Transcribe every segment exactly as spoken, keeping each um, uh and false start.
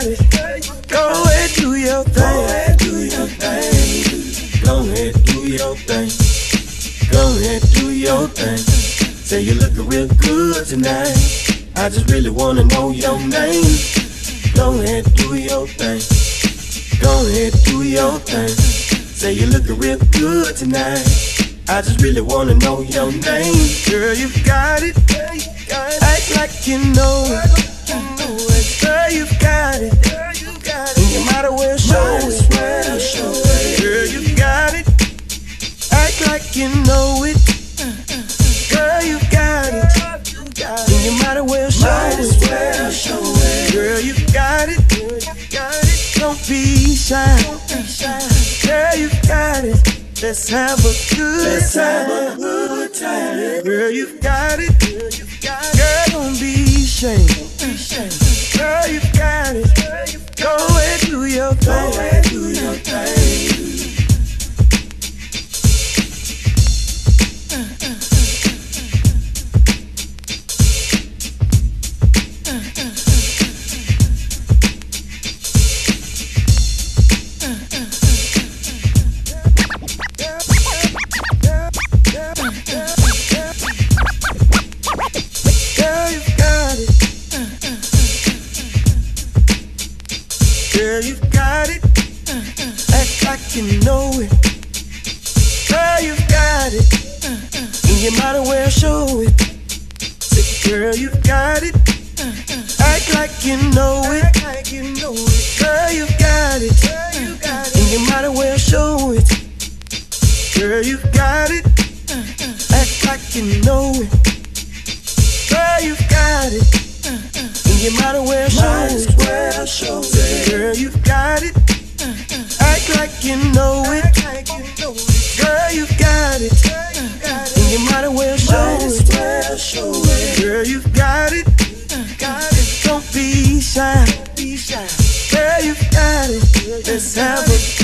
got it. Go ahead, do your thing. Go ahead, do your thing. Go ahead, do your thing. Go ahead, do your thing. Say you're looking real good tonight. I just really wanna know your name. Go ahead, do your thing. Go ahead, do your thing. Say you're looking real good tonight. I just really wanna know your name. Girl, you got it. Act like you know it. Girl, you got it. And you might as well show it. Girl, you got it. Act like you know it. Girl, you got it. And you might as well show it. Girl, you got it. Don't be shy. Girl, you got it. Let's have a good Let's time. Have a good time. Girl, you got it. Girl, don't be ashamed. Girl, you got it. Go ahead, do your thing. Go ahead, do your thing. Girl, you got it. Act like you know it. Girl, you got it. And you might as well show it. Say, girl, you got it. Act like you know it. Girl, you got it. And you might as well show it. Girl, you got it. Act like you know it. Girl, you got it. And you might as well show it. Girl, you got it. Act like you know it. Girl, you got it. And you might as well show it. Girl, you got it. Don't be shy. Girl, you got it. Let's have a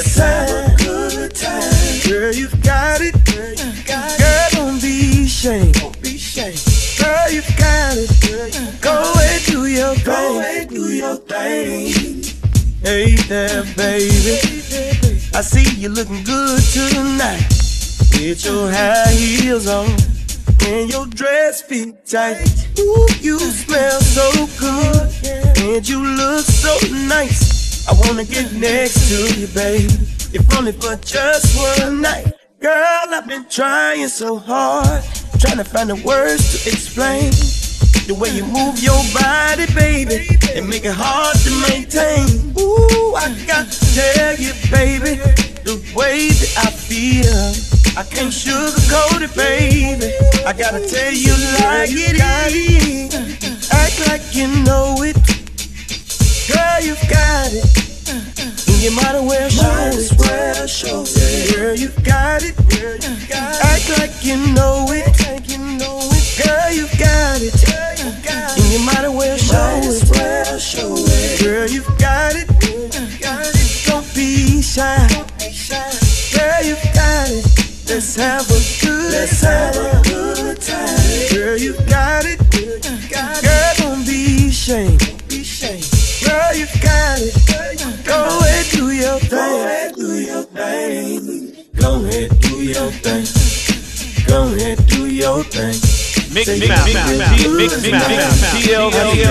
good time. Girl, you got it. Girl, don't be ashamed. Girl, you got it. Go ahead, do your thing. Go ahead, do your thing. Hey there, baby. I see you looking good tonight. With your high heels on and your dress fit tight. Ooh, you smell so good and you look so nice. I wanna get next to you, babe, if only for just one night. Girl, I've been trying so hard, trying to find the words to explain the way you move your body, baby, and make it hard to maintain. Ooh, I got to tell you, baby, the way that I feel, I can't sugarcoat it, baby. I gotta tell you like it is. Act like you know it. Girl, you got it. And you might as well show it. Girl, you got it. Act like you know it. Girl, you got it. And you might as well show it. Girl, you got it. Don't be shy. Girl, you got it. Let's have a good Let's have a good time. Girl, you got it. Girl, don't be ashamed. Girl, you got it. Go ahead, do your thing. Go ahead, do your thing. Go ahead, do your thing. Go ahead, do your thing. Mix, mix, mix, mix, mix, T L C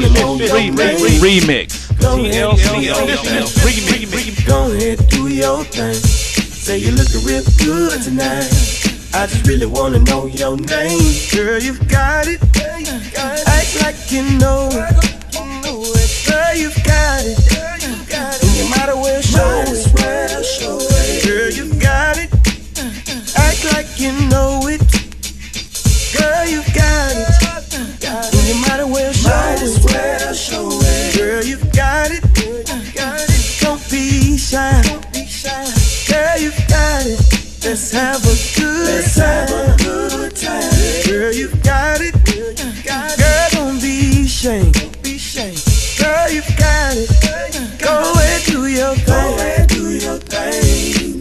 remix. T L C remix. Go ahead, do your thing. Say you're looking real good tonight. I just really wanna know your name. Girl, you got it. Act like you know it. Girl, you got it. And you might as well show it. Girl, you got it. Act like you know it. Girl, you got it. And you might as well show it. Girl, you got it. Don't be shy. Girl, you got it. Let's have a good Let's have a good time. Girl, you got it. Girl, don't be ashamed. Girl, you got it. Go ahead, do your thing. Go ahead, do your thing.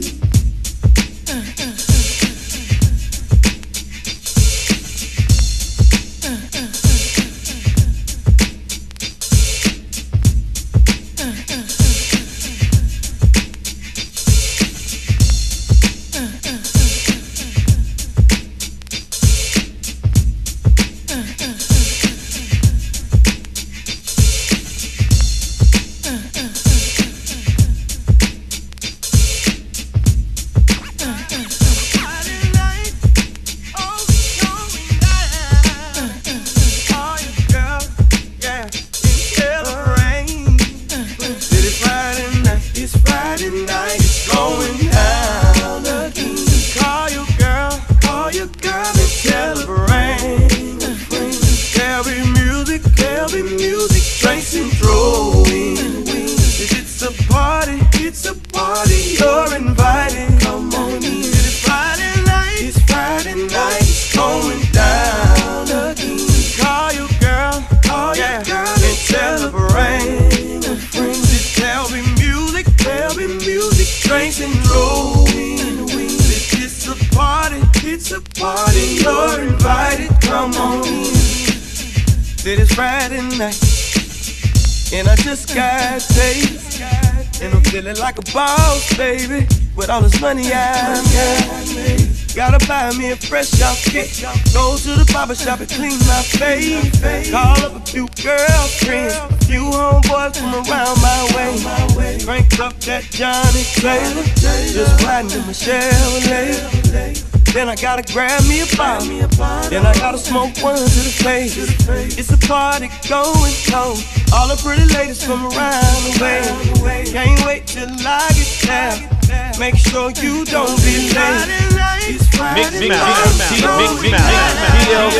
drinks and rolling. This is a party, it's a party. You're invited, come on in. It is Friday night, and I just got paid, and I'm feeling like a boss, baby. With all this money I got, gotta buy me a fresh outfit. Go to the barber shop and clean my face. Call up a few girlfriends, a few homeboys from around my way. Crank up that Johnny Taylor, just riding in my Chevrolet. Then I gotta grab me a bottle, then I gotta smoke one to the face. It's a party going cold, all the pretty ladies from around the way. Can't wait till I get there, make sure you don't be late. It's Friday night, T L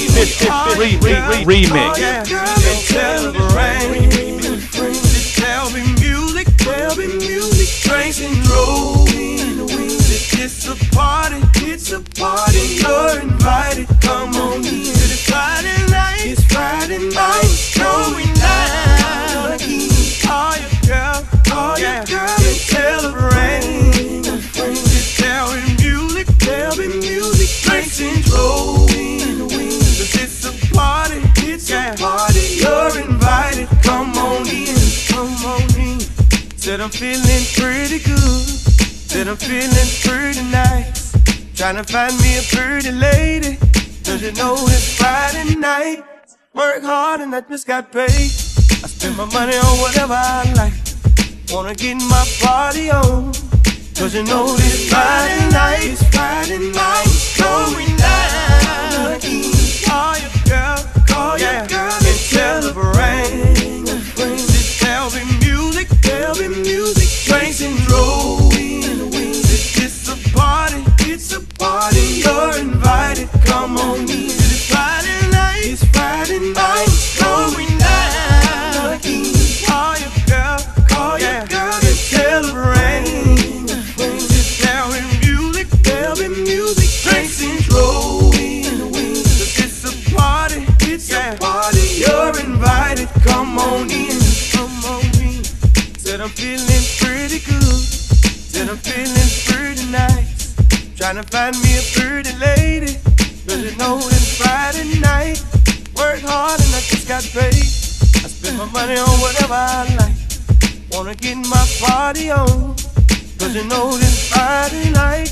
C remix. And celebrate. Just tell me music, tell me music, drinks and rolling. It's a party, it's a party. You're invited, come on in. It's Friday night, it's Friday night, it's going down. Call your girl, call your girl and celebrate. Just tell me music, tell me music, drinks and rolling. Cause it's a party, it's a party. You're invited, come on in, come on in. Said I'm feeling pretty good, said I'm feeling pretty nice. Tryna find me a pretty lady, cause you know it's Friday night. Work hard and I just got paid. I spend my money on whatever I like. Wanna get my party on, cause you know it's Friday night. It's Friday night, it's going down. Call your girl, call your girl and celebrate. Just tell me music, tell me music, drinks and rolling. It's a party, it's a party. You're invited, come on in. It's Friday night, it's Friday night, it's going down. Call your girl, call your girl and celebrate. Just tell me music, tell me music, drinks and rolling. Cause it's a party, it's a party. You're invited, come on in, come on in. Said I'm feeling pretty good, said I'm feeling pretty nice. Tryna find me a pretty lady, cause you know it's Friday night. Work hard and I just got paid. I spend my money on whatever I like. Wanna get my party on, cause you know it's Friday night.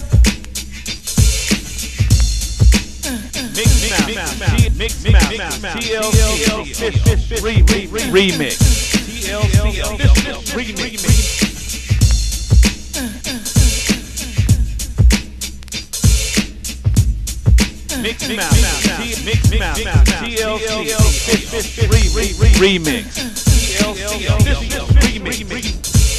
Mix, mix, mix, mix, mix, T L C remix. T L C remix. Mix, mix, mix, mix, T L C remix. T L C remix.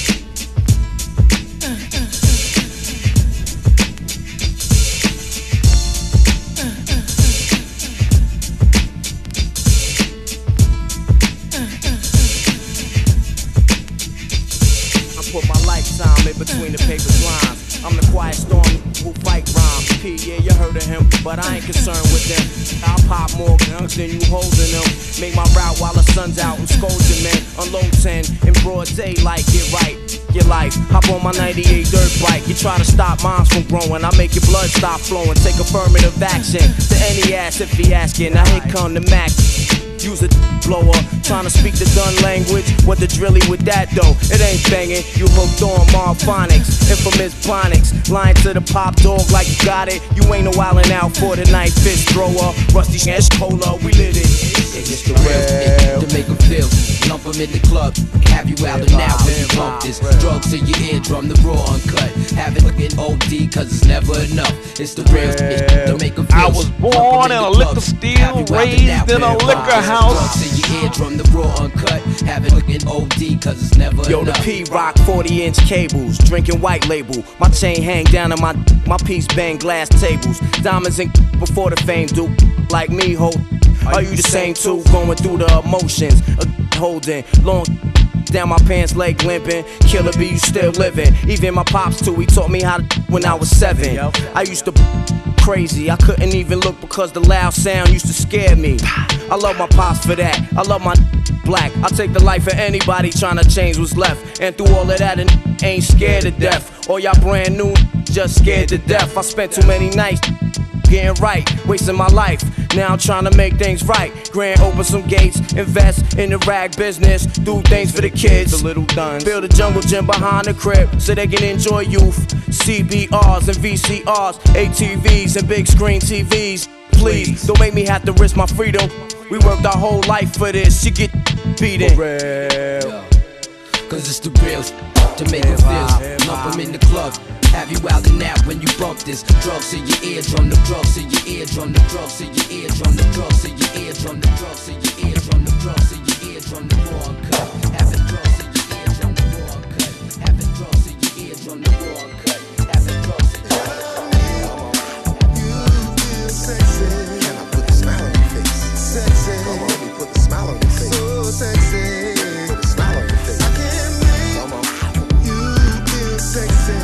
Put my lifetime in between the paper lines. I'm the quiet storm who fight rhyme. P, yeah, you heard of him, but I ain't concerned with them. I'll pop more guns than you holding them. Make my route while the sun's out and scold you, man. Unload ten in broad daylight, get right. Your life, hop on my ninety-eight dirt bike. You try to stop moms from growing, I make your blood stop flowing. Take affirmative action to any ass if he asking. Now here come the Mac. Use a blower, trying to speak the done language. What the drilly with that though? It ain't banging. You hooked on Marphonics, infamous Bonics. Lying to the pop dog like you got it. You ain't no wildin' out for the night. Fist thrower, rusty ash cola, we lit it. It's the real to make them feel. Lump them in the club, have you out and out when you bump this. Drugs to your eardrum, the raw uncut. Have it looking O D, cause it's never enough. It's the real to make them feel. I was born in a liquor steal, raised in a liquor house. Drugs to your eardrum, the raw uncut. Have it looking O D, cause it's never Yo, enough. the P-Rock forty inch cables, drinking white label. My chain hang down on my, my piece bang glass tables. Diamonds and before the fame do, like me, ho. Are you the same too? Going through the emotions, a holding long down my pants, leg limping. Killer B, you still living. Even my pops too, he taught me how to when I was seven. I used to crazy, I couldn't even look because the loud sound used to scare me. I love my pops for that. I love my black. I take the life of anybody trying to change what's left. And through all of that, and ain't scared to death. All y'all brand new, just scared to death. I spent too many nights getting right, wasting my life. Now I'm trying to make things right. Grand open some gates, invest in the rag business, do things for the kids, the little duns. Build a jungle gym behind the crib so they can enjoy youth. C B Rs and V C Rs, A T Vs and big screen T Vs. Please, don't make me have to risk my freedom. We worked our whole life for this. You get beaten. Real. Cause it's the real to make it feel. Lump them in the club. Have you out and out when you bump this? Drugs in your eardrum, the drugs in your eardrum, the drugs in your eardrum, the drugs in your eardrum, the drugs in your eardrum, the drugs in your eardrum, the raw cut. Having drugs in your eardrum, the raw cut. Having drugs in your eardrum, the raw cut. Having drugs in your eardrum. You feel sexy. Can I put a smile on your face? Sexy. Come on, let me put a smile on your face. So sexy. Put a smile on your face. I can't make. Come on. You feel sexy.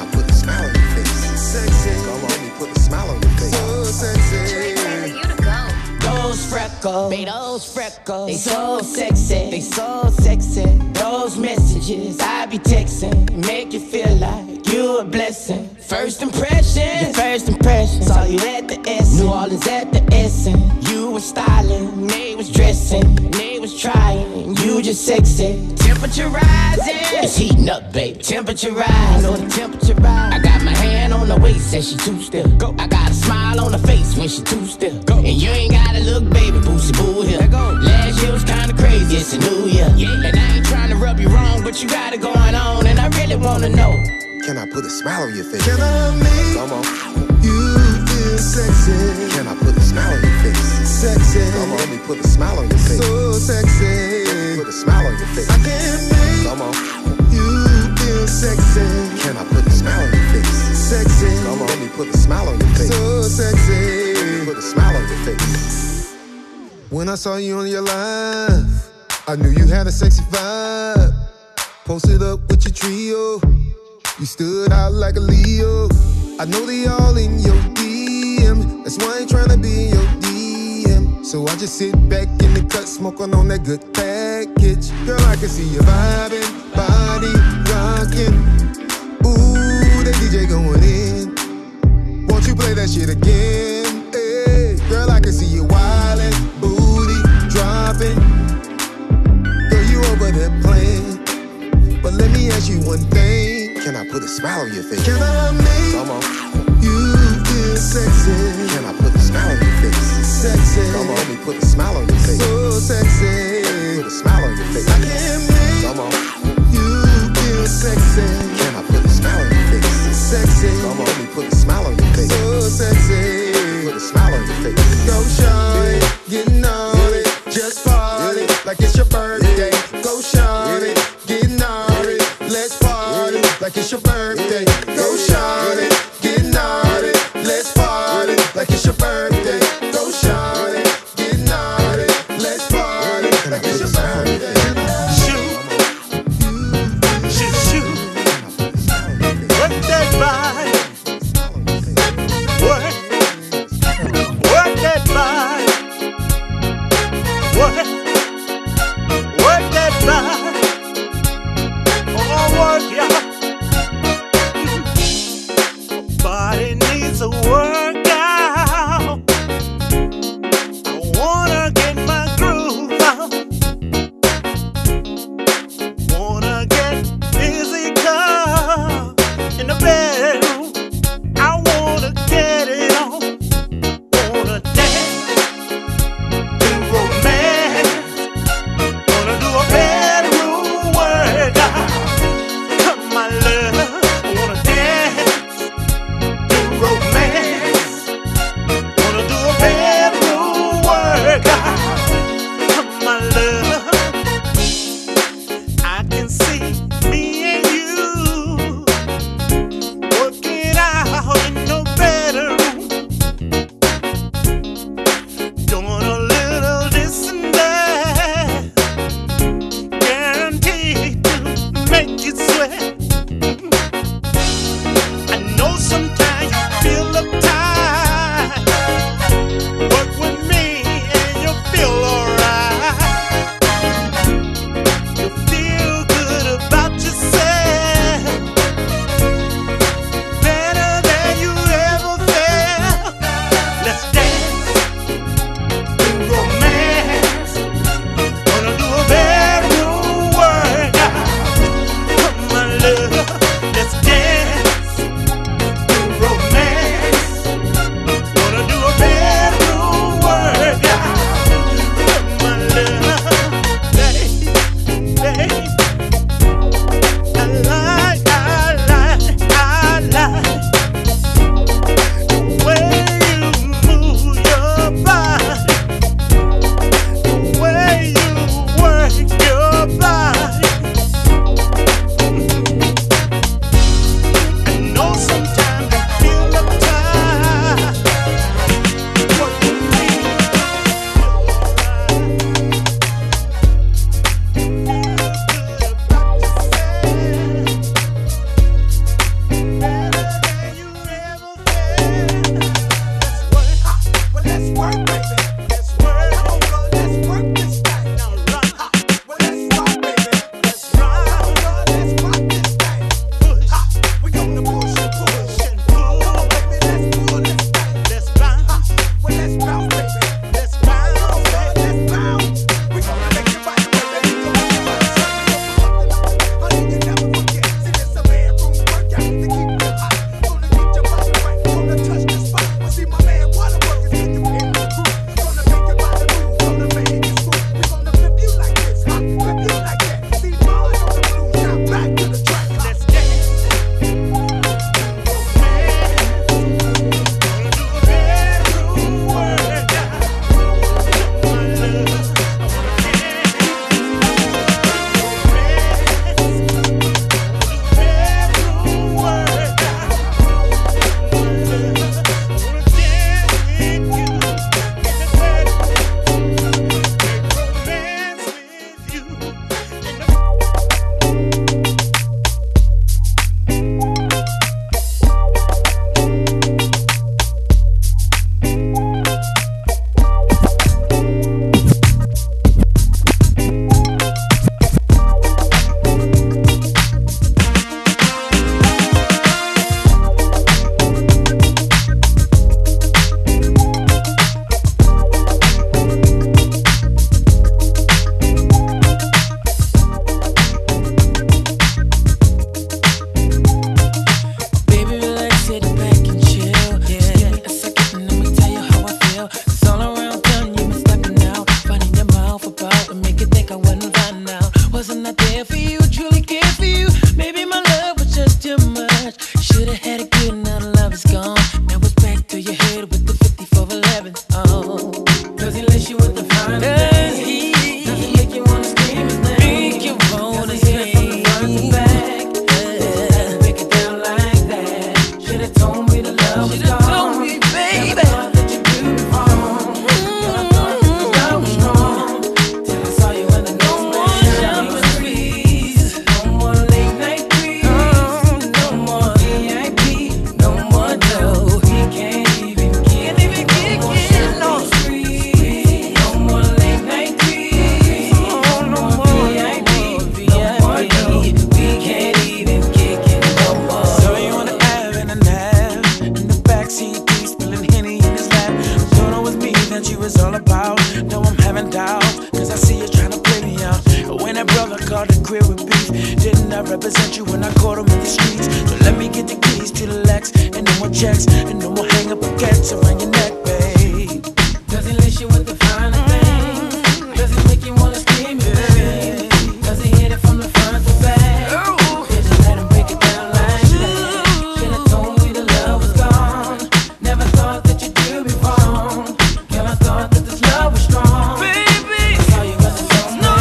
Freckles, made those freckles. They so sexy, they so sexy. Those messages I be texting make you feel like you a blessing. First impression, your first impression. Saw you at the S, New Orleans at the Essen. You was styling, they was dressing, they was trying. You just sexy. Temperature rising, it's heating up, baby. Temperature rising, I know the temperature rising. I got my hand on the waist, and she too still. Go. I got a smile on her face when she too still. Go. And you ain't gotta look, baby, boosty boo here. Last year was kinda crazy, it's a new year. Yeah. And I ain't trying to rub you wrong, but you got it going on, and I really wanna know. Can I put a smile on your face? Can I make Come on. You feel sexy? Can I put a smile on your face? Sexy. Come on, let me put a smile on your face. So sexy. Put a smile on your face. I can't make Come on. You feel sexy? Can I put a smile on your face? Sexy. Come on, let me put a smile on your face. So sexy. Put a smile on your face. When I saw you on your live, I knew you had a sexy vibe. Posted up with your trio. You stood out like a Leo. I know they all in your D M. That's why I ain't tryna be in your D M. So I just sit back in the cut, smoking on that good package. Girl, I can see you vibing, body rocking. Ooh, that D J going in. Won't you play that shit again? Hey, girl, I can see you wildin', booty dropping. Girl, you over there playing. But let me ask you one thing. Can I put a smile on your face? Can I make Come on. You feel sexy? Can I put a smile on your face? Sexy. Come on, let me put a smile on your face. So sexy. Put a smile on your face. I can't make Come on. You feel sexy? Can I put a smile on your face? Sexy. Come on, let me put a smile on your face. So sexy. Put a smile on your face. Go shawty, getting on it, just party like it's your birthday. Go shawty, getting on it, let's party like it's your birthday. Go shawty, get naughty, let's party like it's your birthday. Go shawty, get naughty, let's party like it's your birthday. Shoot, shoot, shoot. care for you, truly care for you. Maybe my love was just too much. Should've had it good, now the love is gone. Now it's back to your head with the fifty-four eleven. Oh, does he lace you with the fine? Does he? Does he make you wanna scream his name? Make you wanna scream back? Yeah. Break it down like that. Should've told me the love was gone. Should've told me, baby. Represent you when I caught him in the streets. So let me get the keys to the Lex, and no more checks, and no more hang up baguettes around your neck, babe. Does he lace you with the finer things? Does he make you wanna scream it, babe? Does he hit it from the front to back? Yeah, just let him break it down like that. Should've told me the love was gone. Never thought that you'd do me wrong. Girl, I thought that this love was strong. Baby, I saw you as a song. No.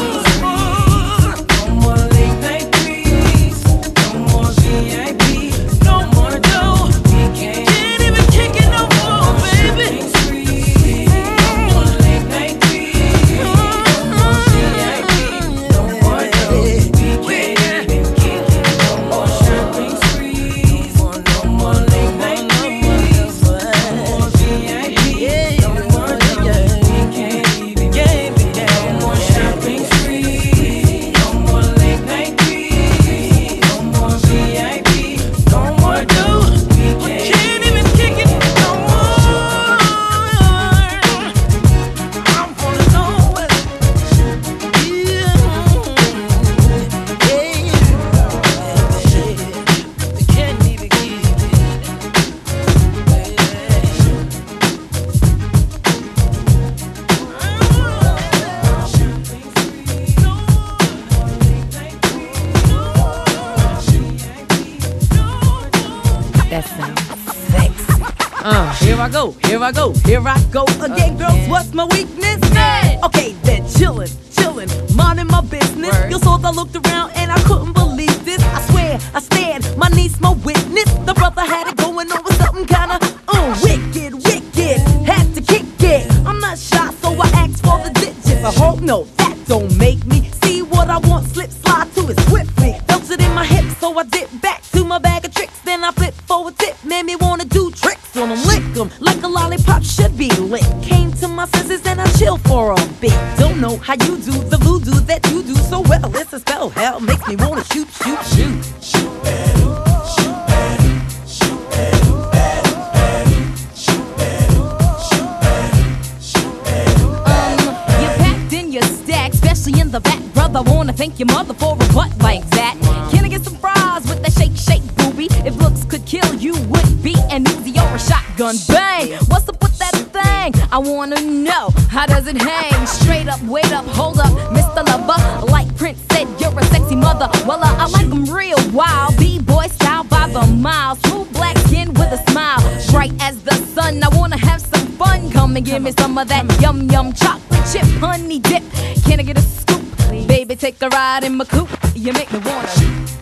Here I go, here I go again, girls. Okay. What's my weakness? Hey. Okay, then chillin', chillin', minding my business. Word. You saw I looked around and I couldn't believe this. I swear, I stared, my niece, my witness. The brother had it going on with something kinda uh, wicked, wicked. Had to kick it. I'm not shy, so I asked for the digits. I hope no, that don't make me see what I want. Slip, slide to it swiftly. Felt it in my hips, so I dip back to my bag of tricks. Then I flip forward tip, made me wanna do tricks on them, lick them like a lollipop should be lit. Came to my senses and I chill for a bit. Don't know how you do the voodoo that you do so well. It's a spell, hell makes me wanna shoot, shoot, shoot. Shoot, better, shoot, better, shoot, better, better, better, shoot, better, shoot, better, shoot, better. Um, you packed in your stack, especially in the back, brother. Wanna thank your mother for a butt like that. Can I get some fries with that shake, shake, booby? If looks could kill, you would be an Uzi or a shotgun. Bang! What's up with that thing? I wanna know, how does it hang? Straight up, wait up, hold up, Mister Lover. Like Prince said, you're a sexy mother. Well, uh, I like them real wild. B-boy style by the mile. Smooth black skin with a smile. Bright as the sun, I wanna have some fun. Come and give me some of that yum yum chocolate chip honey dip. Can I get a scoop? Baby, take a ride in my coupe. You make me wanna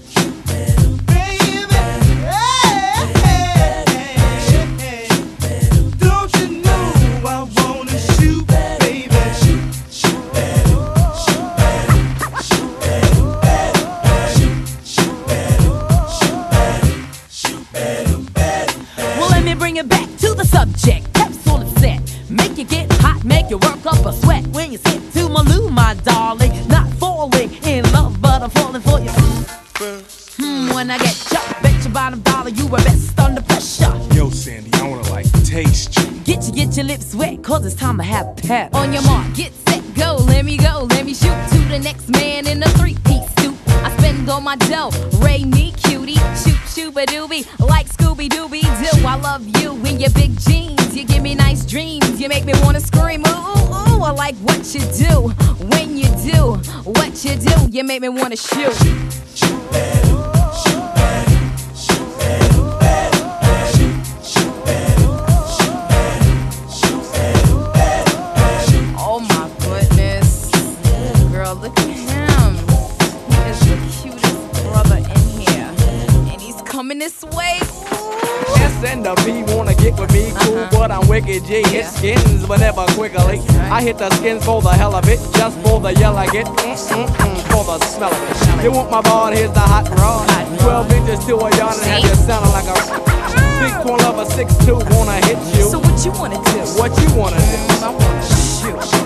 subject, capsule is set. Make you get hot, make you work up a sweat. When you sit to my loo, my darling. Not falling in love, but I'm falling for you. Hmm, when I get chopped, bet your bottom dollar you were best under pressure. Yo, Sandy, I wanna like taste you. Get you, get your lips wet, cause it's time to have pep. On your mark, get set, go, let me go, let me shoot to the next man in a three-piece suit. I spend all my dough, Ray me cutie, shoot shooba doobie, like Scooby Dooby Doo. I love you in your big jeans, You give me nice dreams. You make me wanna scream. Ooh, ooh, ooh. I like what you do. When you do what you do, you make me wanna shoot. Shoot better, shoot better, shoot better, better, shoot, shoot better, shoot better, shoot better, better, better. Oh my goodness. Girl, look at him. He is the cutest brother in here. And he's coming this way. S and the B wanna get with me, cool, Uh-huh. but I'm wicked G. Hit Yeah. skins, but never quickly. right. I hit the skins for the hell of it, just for the yell I get, mm-mm-mm, for the smell of it. You want my ball, here's the hot rod. Twelve inches to a yard and have you sounding like a big twin lover, six two, wanna hit you. So what you wanna do? What you wanna do? I wanna shoot.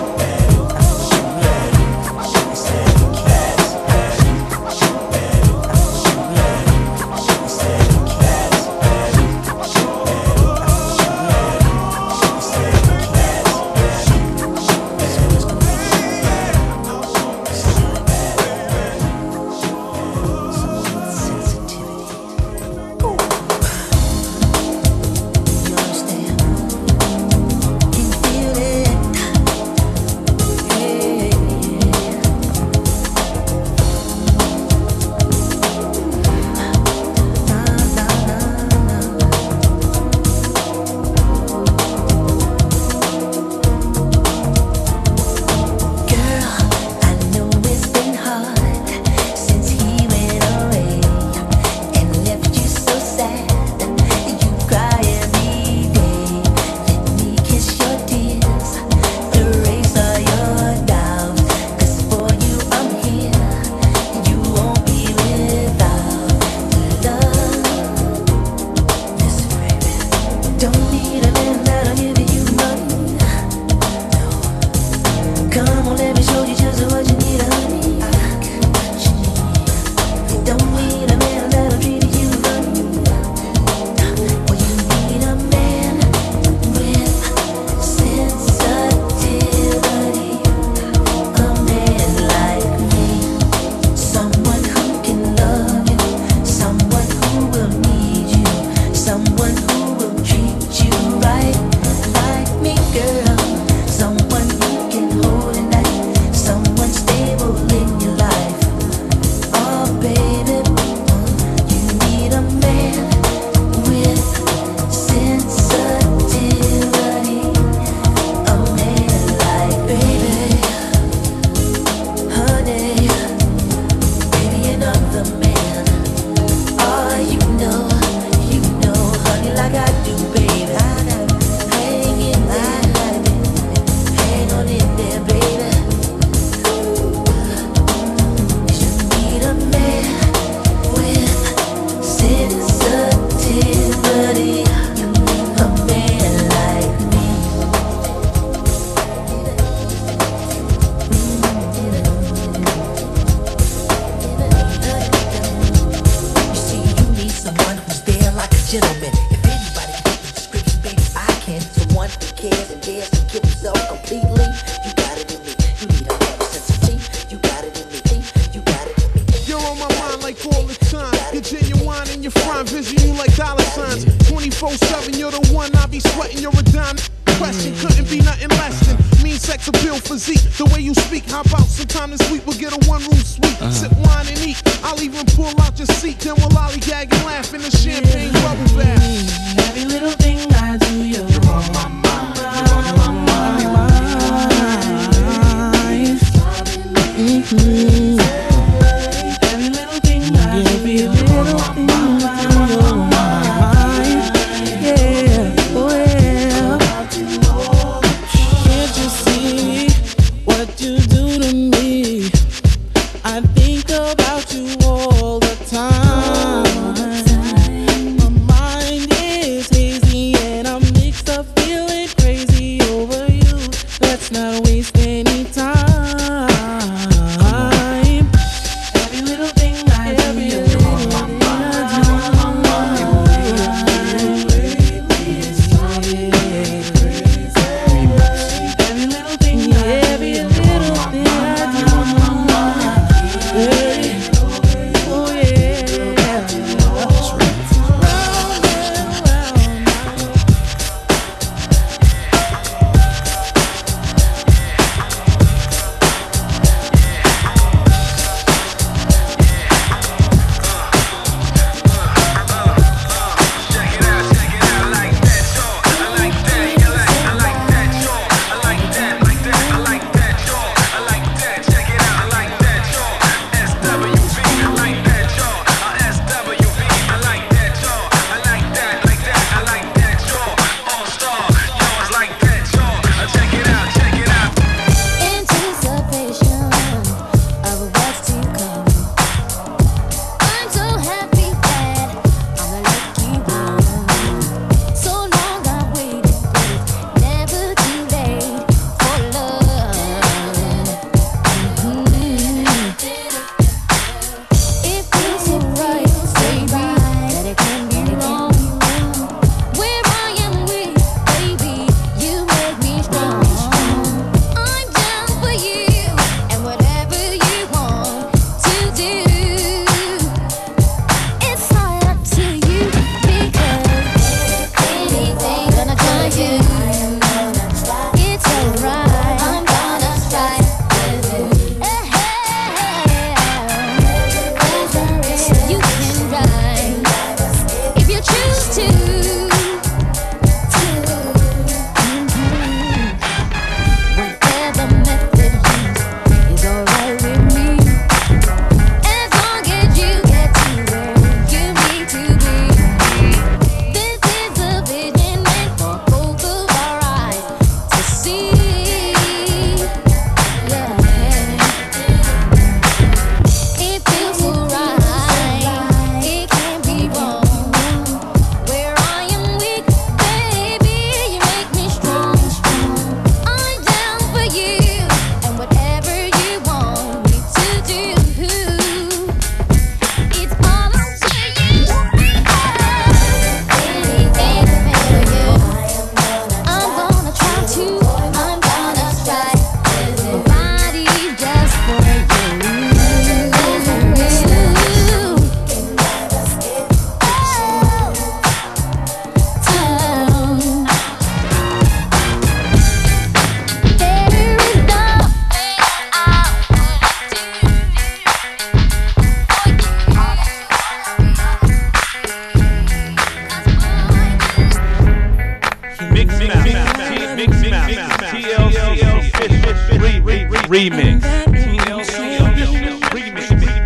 remix. T L C remix.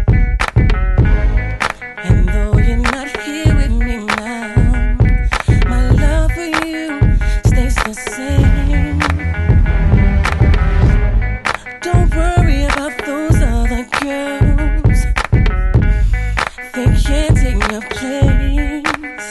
And though you're not here with me now, my love for you stays the same. Don't worry about those other girls, they can't take your place.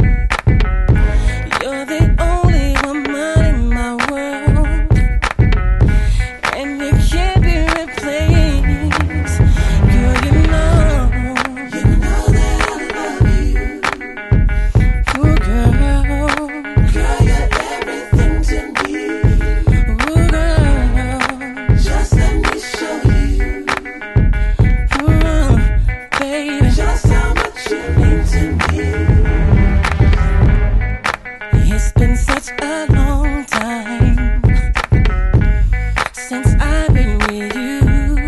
You're the only woman in my world, and you can't be replaced. Girl, you know, you know that I love you. Ooh, girl, girl, you're everything to me. Ooh, girl, just let me show you. Ooh, baby, just how much you mean to me. It's been such a long time since I've been with you.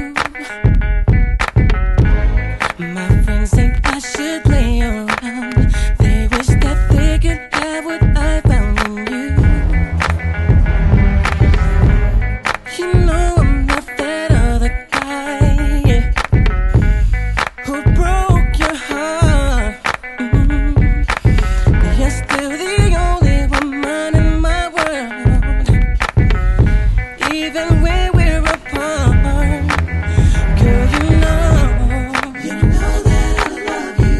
My friends think I should play around. They wish that they could have what I found in you. You know I'm not that other guy who broke your heart. Mm. You're still the only woman in my world, even when we're apart. Girl, you know, you know that I love you,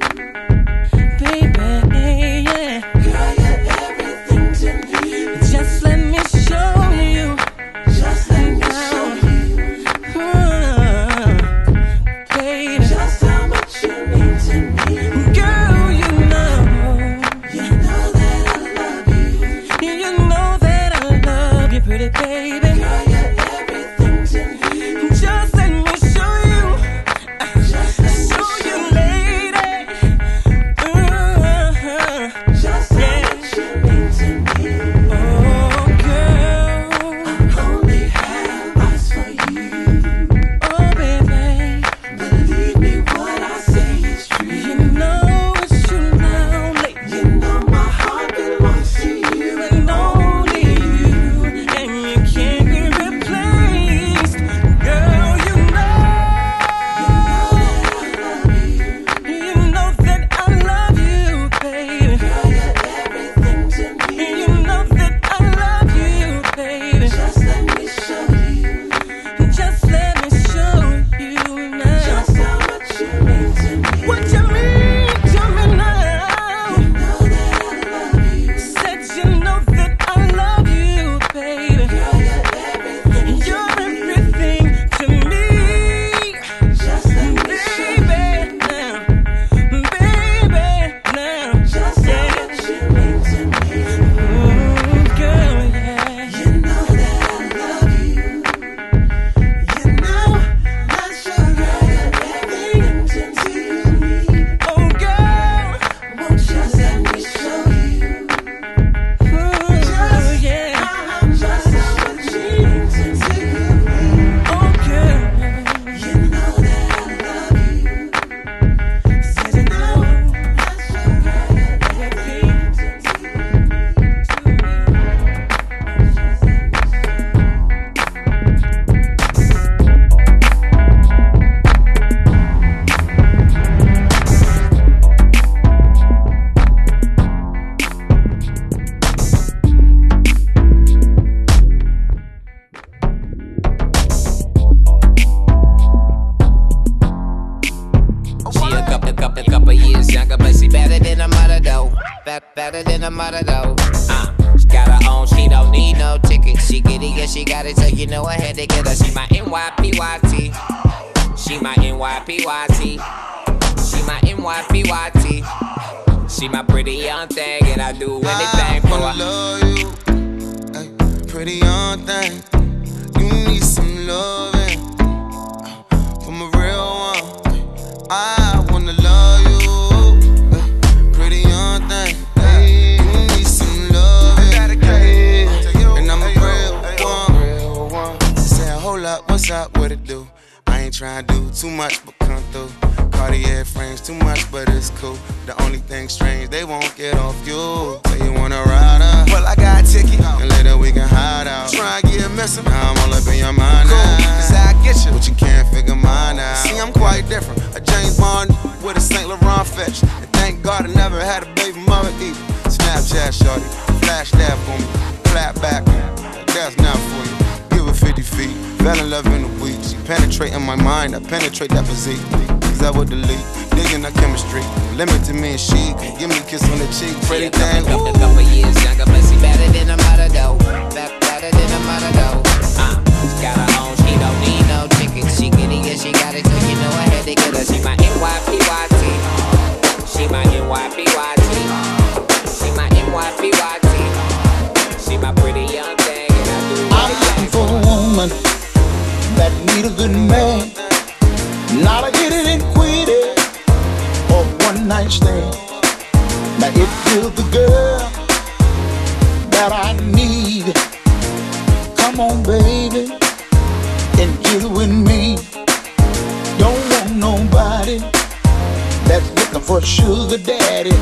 baby, yeah. Girl, you're everything to me. Just let me show you, just let me show you, uh, baby, just how much you mean to me. Girl, you know, you know that I love you. You know that I love you, pretty baby. Girl, you're everything to me. Just let me show you, just let me show you, lady. Uh-huh. Just how much you mean to me. Oh, girl, I only have eyes for you. Oh, baby, believe me, what I say is true. You know it's true now, lady. You know my heart belongs to you and only you, and you can't be replaced. Girl, you know, you know that I love you. You know that I love you, baby. Girl, you're everything to me. You know that I love you, baby. Just let me show you. Just let me show you now. Just how much you mean to me. What you mean to me now? You know that I love you. Said you know that I love you, baby. Girl, you're everything. You're everything to me. Just let me show you now, baby, now. Just how much you mean to me. Ooh, girl, yeah. You know that I love you. You know that sugar, you're everything to me. Oh, girl, won't you let me show you? Ooh, yeah. Just how much you mean to me. Oh, girl, you know that I love you. Said you know that sugar, you're everything to me. She a couple, couple, couple years younger, but she better than a mother though. Bet- Better than a mother though. Uh, she got her own, she don't need no ticket. She get it, yeah, she got it, so you know I had to get her. She my N Y P Y T. She my N Y P Y T. She my N Y P Y T. She my pretty young thing, and I do anything for I wanna her. love you, ay, pretty young thing. You need some loving uh, from a real one. I wanna love you, ay, pretty young thing. Ay, you need some loving, ay, and I'm a real one. Say, hold up, what's up, what it do? I ain't tryna do too much, but come through. Cartier frames, too much, but it's cool. The only thing strange, they won't get off you. Say you wanna ride up, well I got a ticket, and later we can hide out. Try and get missing, now I'm all up in your mind now. Cool, cause I get you, but you can't figure mine out. See, I'm quite different, a James Bond with a Saint Laurent fetch. And thank God I never had a baby mother either. Snapchat shorty, flash that for me, flat back, that's not for you. Give her fifty feet, fell in love in a week. She penetrating my mind, I penetrate that physique. Cause I would delete, digging the chemistry. Limit to me and she, can give me a kiss on the cheek. Pretty thing, ooh. A couple years younger, but she better than a mother though. Better than a mother though. Uh, she got her own, she don't need no ticket. She get it, yeah, she got it, so you know I had to get her. She my N Y P Y T. She my N Y P Y T. She my N Y P Y T. She my pretty young thing, and I do what I'm looking for a woman that need a good man, not a hit it and quit it or one night stand. Now if you're the girl that I need, come on baby and get with me. Don't want nobody that's looking for a sugar daddy.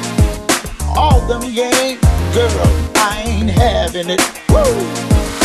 All them game, girl, I ain't having it. Woo!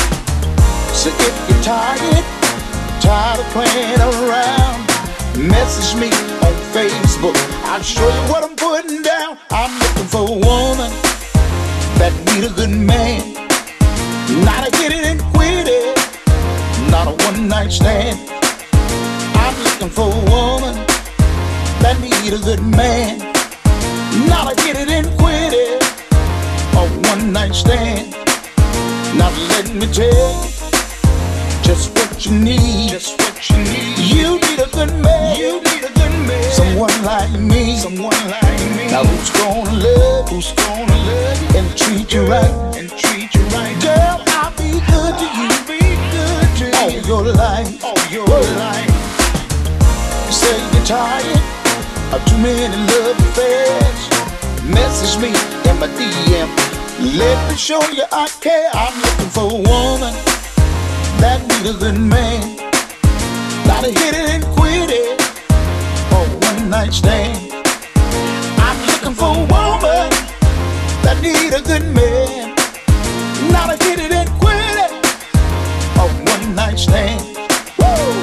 So if you're tired, tired of playing around, message me on Facebook, I'll show you what I'm putting down. I'm looking for a woman that need a good man, not a get it and quit it, not a one night stand. I'm looking for a woman that need a good man, not a get it and quit it, a one night stand. Now let me tell you just what you need. Just what you need. You need a good man. You need a good man. Someone like me. Someone like me. Now who's gonna love? Who's gonna love you and treat you right? And treat you right. Girl, I'll be good to you. I'll be good to you. All your life. All your Whoa. life. You say you're tired of too many love affairs. Message me in my D M. Let me show you I care. I'm looking for a woman that need a good man, not a hit it and quit it, or one night stand. I'm looking for a woman that need a good man, not a hit it and quit it, or one night stand. Woo!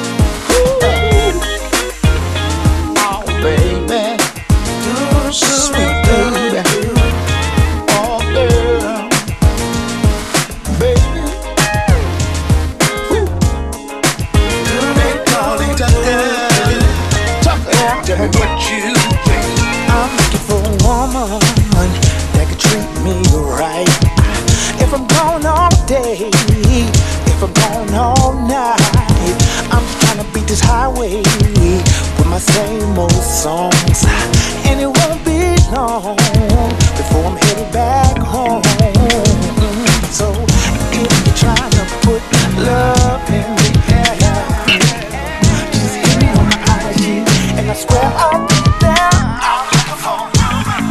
Oh baby, sweet baby. What you think? I'm looking for a woman that can treat me right. If I'm gone all day, if I'm gone all night, I'm just trying to beat this highway with my same old songs. And it won't be long before I'm headed back home. So if you're trying to put love in the air, just hit me on my I G. I swear I'll be there. I'm looking for a woman.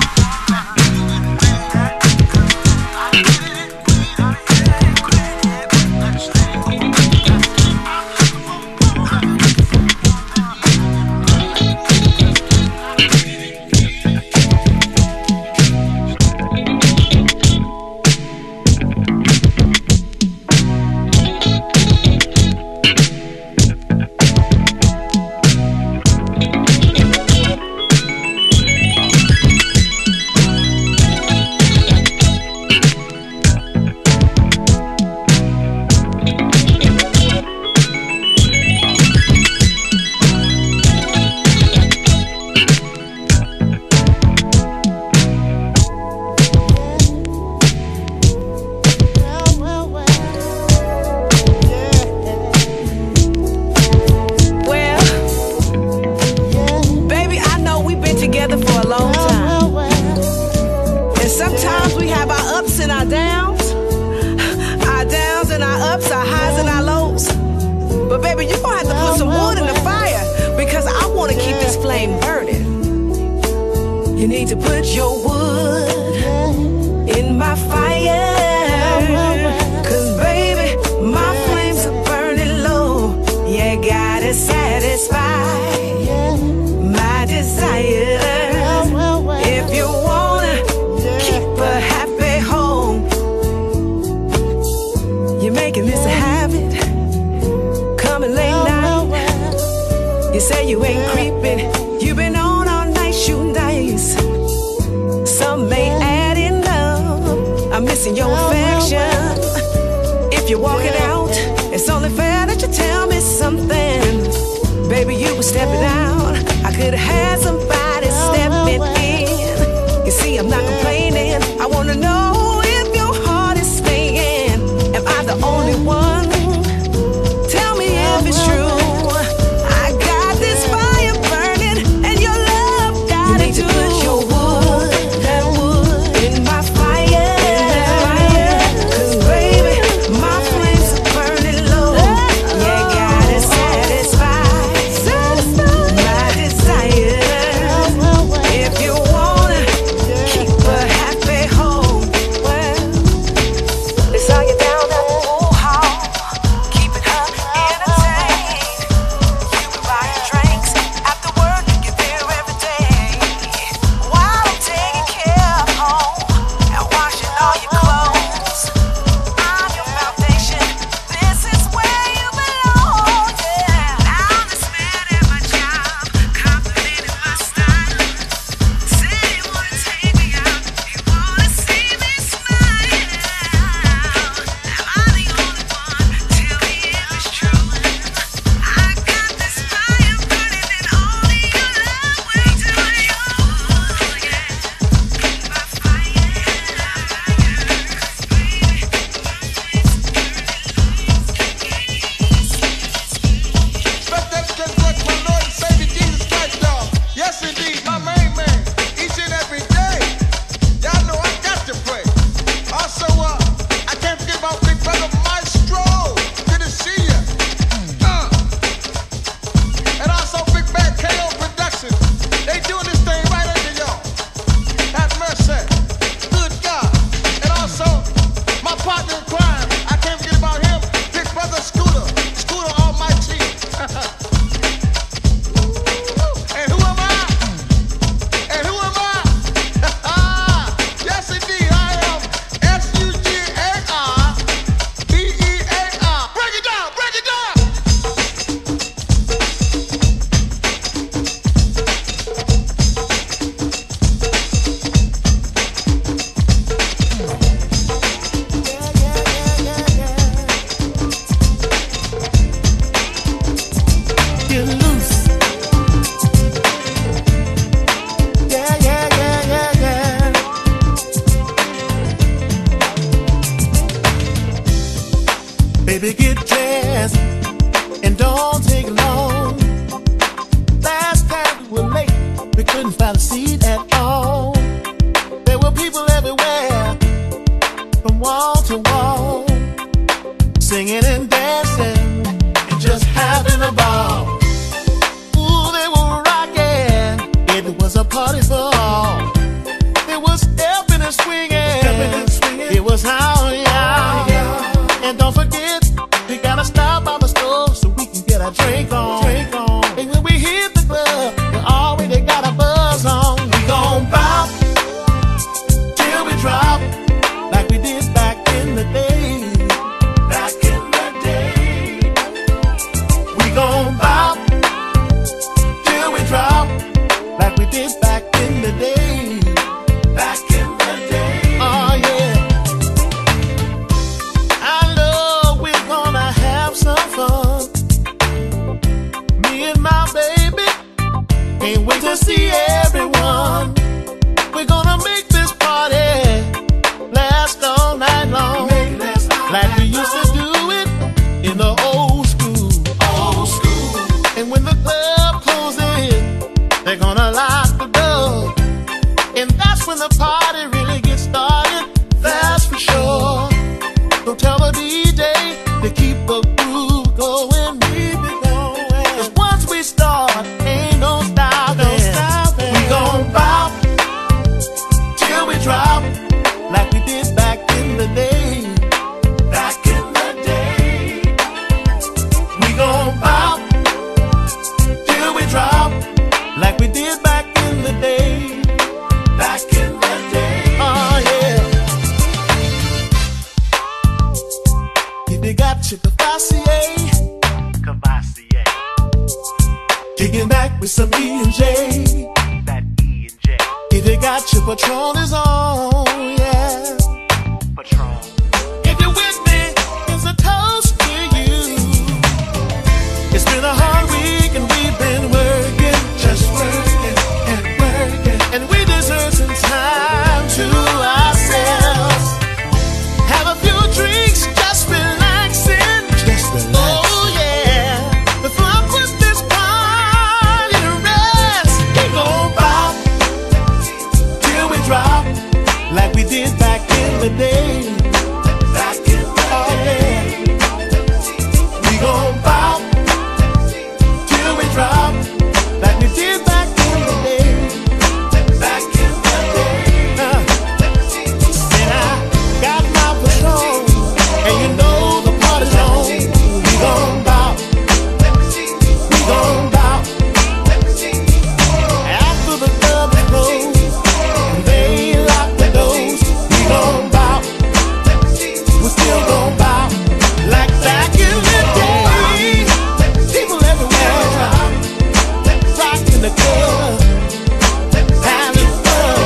You need to put your wood in my fire, 'cause baby, my flames are burning low. You gotta satisfy been creeping. You've been on all night shooting dice. Some may add in love. I'm missing your affection. If you're walking out, it's only fair that you tell me something. Baby, you were stepping out. I could have had somebody stepping in. You see, I'm not complaining. I wanna know if your heart is staying. Am I the only one? Tell me if it's true. I got this fire burning, and your love got it too. You need to put your wood, that wood, in my fire, in that fire. 'Cause baby, my flames are burning low. Yeah, gotta satisfy, satisfy my desire. If you wanna keep a happy home, well, it's all you down at the pool hall, keeping her entertained. You can buy her drinks after work, you get there every day. While I'm taking care of home and washing all your clothes, I'm your foundation. This is where you belong. Yeah, I'm the man at my job, complimenting my style. Say you wanna take me out, you wanna see me smile. Am I the only one? Tell me if it's true. I got this fire burning and only your love will do it. Yeah, my fire, Let that get like my Lord and Savior Jesus Christ, y'all. Yes, indeed, my main man. Each and every day, y'all know I got to pray. Also, uh, I can't forget about big brother Maestro. Good to see ya. Uh, and also Big Bad K O Productions. They doing this thing right under y'all. Have mercy. Good God. And also, my partner in crime. I can't forget about him. Big brother Scooter. Scooter Almighty. And who am I? And who am I? Yes, indeed, I am S U G A R B E A R. Break it down, break it down. Get loose. Yeah, yeah, yeah, yeah, yeah. Baby, get dressed and don't take long. Last time we were late, we couldn't find a seat at all. There were people everywhere, from wall to wall, singing and dancing and just having a ball. Ooh, they were rocking. It was a party for all. It was stepping and swinging. It was how, yeah. And don't forget, we gotta stop by the store so we can get our drink on. And when we hit the club, we already got a buzz on. We gon' bop till we drop, like we did back in the day. Back in the day. We gon' bop till we drop, like we did back in the day. Back in the day. Oh yeah. I know we're gonna have some fun. Me and my baby can't wait to see everyone. We're gonna make this party last all night long, like we used to do it in the old school. Old school. And when the club closes, they're gonna lock the door, and that's when the party really gets started. That's for sure. So tell the D J to keep the groove going. Keep it going. 'Cause once we start, ain't no stopping. We gon' bop till we drop, like we did back in the day. Back in the day. We gon' bop till we drop, like we did back in the day. Back in the day. Oh yeah. If you got your Cavassier, Cavassier, kicking back with with some E and J. That E and J. If you got your Patron is on, yeah. Patron. If you're with me, it's a toast to you. It's been a hard week and we've been working, just working and working, and we deserve some time to ourselves. Have a few drinks, just relaxing, just relaxing. Oh yeah, before I put this party to rest, we gon' bop till we drop, like we did back in the day. Back in the day, we gon' bop till we drop, like we did back in the day. Back in the day, uh, and I got my Patron, and you know the party's on. We gon' bop, we gon' bop. After the club is closed, and they lock the doors, we gon' bop. We still gon' bop, like back in the day. People everywhere, rockin' the club, having fun.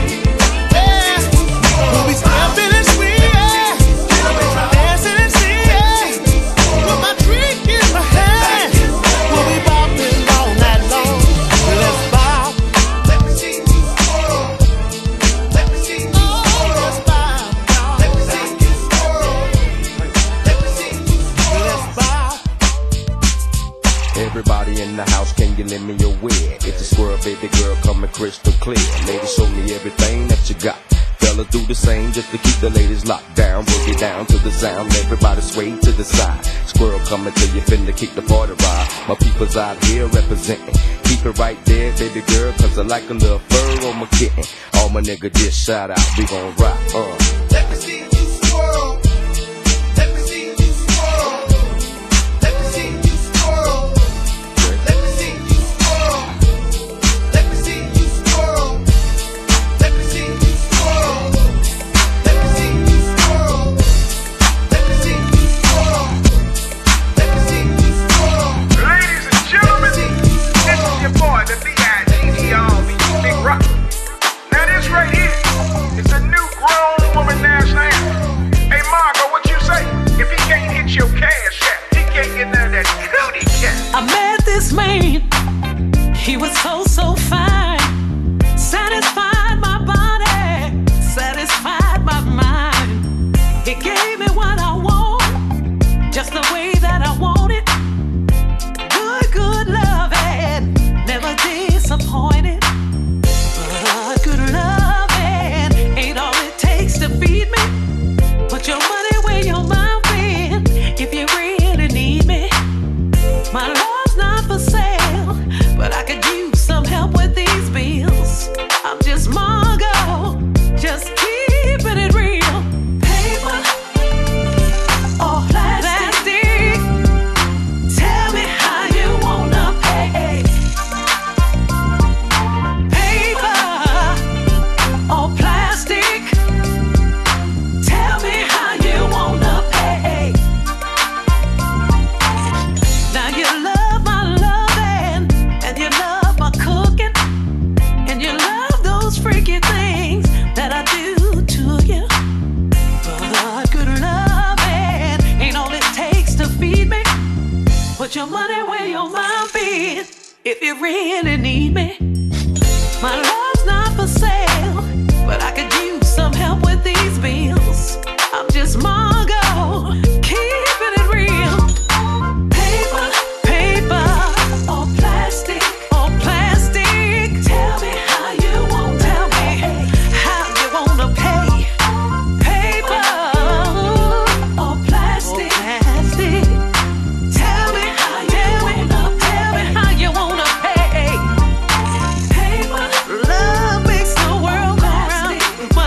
Yeah, when we step in and swing, yeah, dancing and singing, with my drink in my hand, we'll be bopping all night long. Let's bop. Let me see you twirl. Let me see you twirl. Let's bop. Let me see you twirl. Let me see you twirl. Let's bop. Everybody in the house, can you lend me your wig? It's a squirrel, baby girl, coming crystal clear. Ladies, show me everything that you got. Fellas do the same just to keep the ladies locked down. Boogie down to the sound, everybody sway to the side. Squirrel coming till you finna keep the party ride. My people's out here representing. Keep it right there, baby girl, cause I like a little fur on my kitten. All my nigga just shout out, we gon' rock, uh. Let me see you swirl. Let me see you swirl. Let me see you swirl. Let me see you swirl. Let me see you swirl. Let me see you swirl. Let me see you swirl. Let me see you swirl. Let me see you swirl. Ladies and gentlemen, this is your boy, the B I G G R B, Big Rock. Now this right here is a new grown woman national anthem. Hey Margo, what you say? If he can't hit your cash app, he can't get none of that cootie cat. I met this man, he was so, so fine. Satisfied my body, satisfied my mind. He gave me what I want, just the way that I want it. Good, good loving, never disappointed. But good loving ain't all it takes to feed me. Put your money where your mouth been, if you really need me. My love's not for sale, but I could use some help with these bills. I'm just Margo, just keeping it real. Paper or plastic, tell me how you wanna pay. Paper or plastic, tell me how you wanna pay. Now you love my loving, and you love my cooking, and you love those freaky things that I do to you. But good loving ain't all it takes to feed me. Put your money where your mouth is, if you really need me. My love's not for sale, but I could use some help with these bills. I'm just Margo, keeping it real. Paper, paper, or plastic, or plastic. Tell me how you want, tell me how you wanna pay. Paper or plastic, plastic. Tell me how you wanna, tell me how you wanna pay. Paper, love makes the world go round.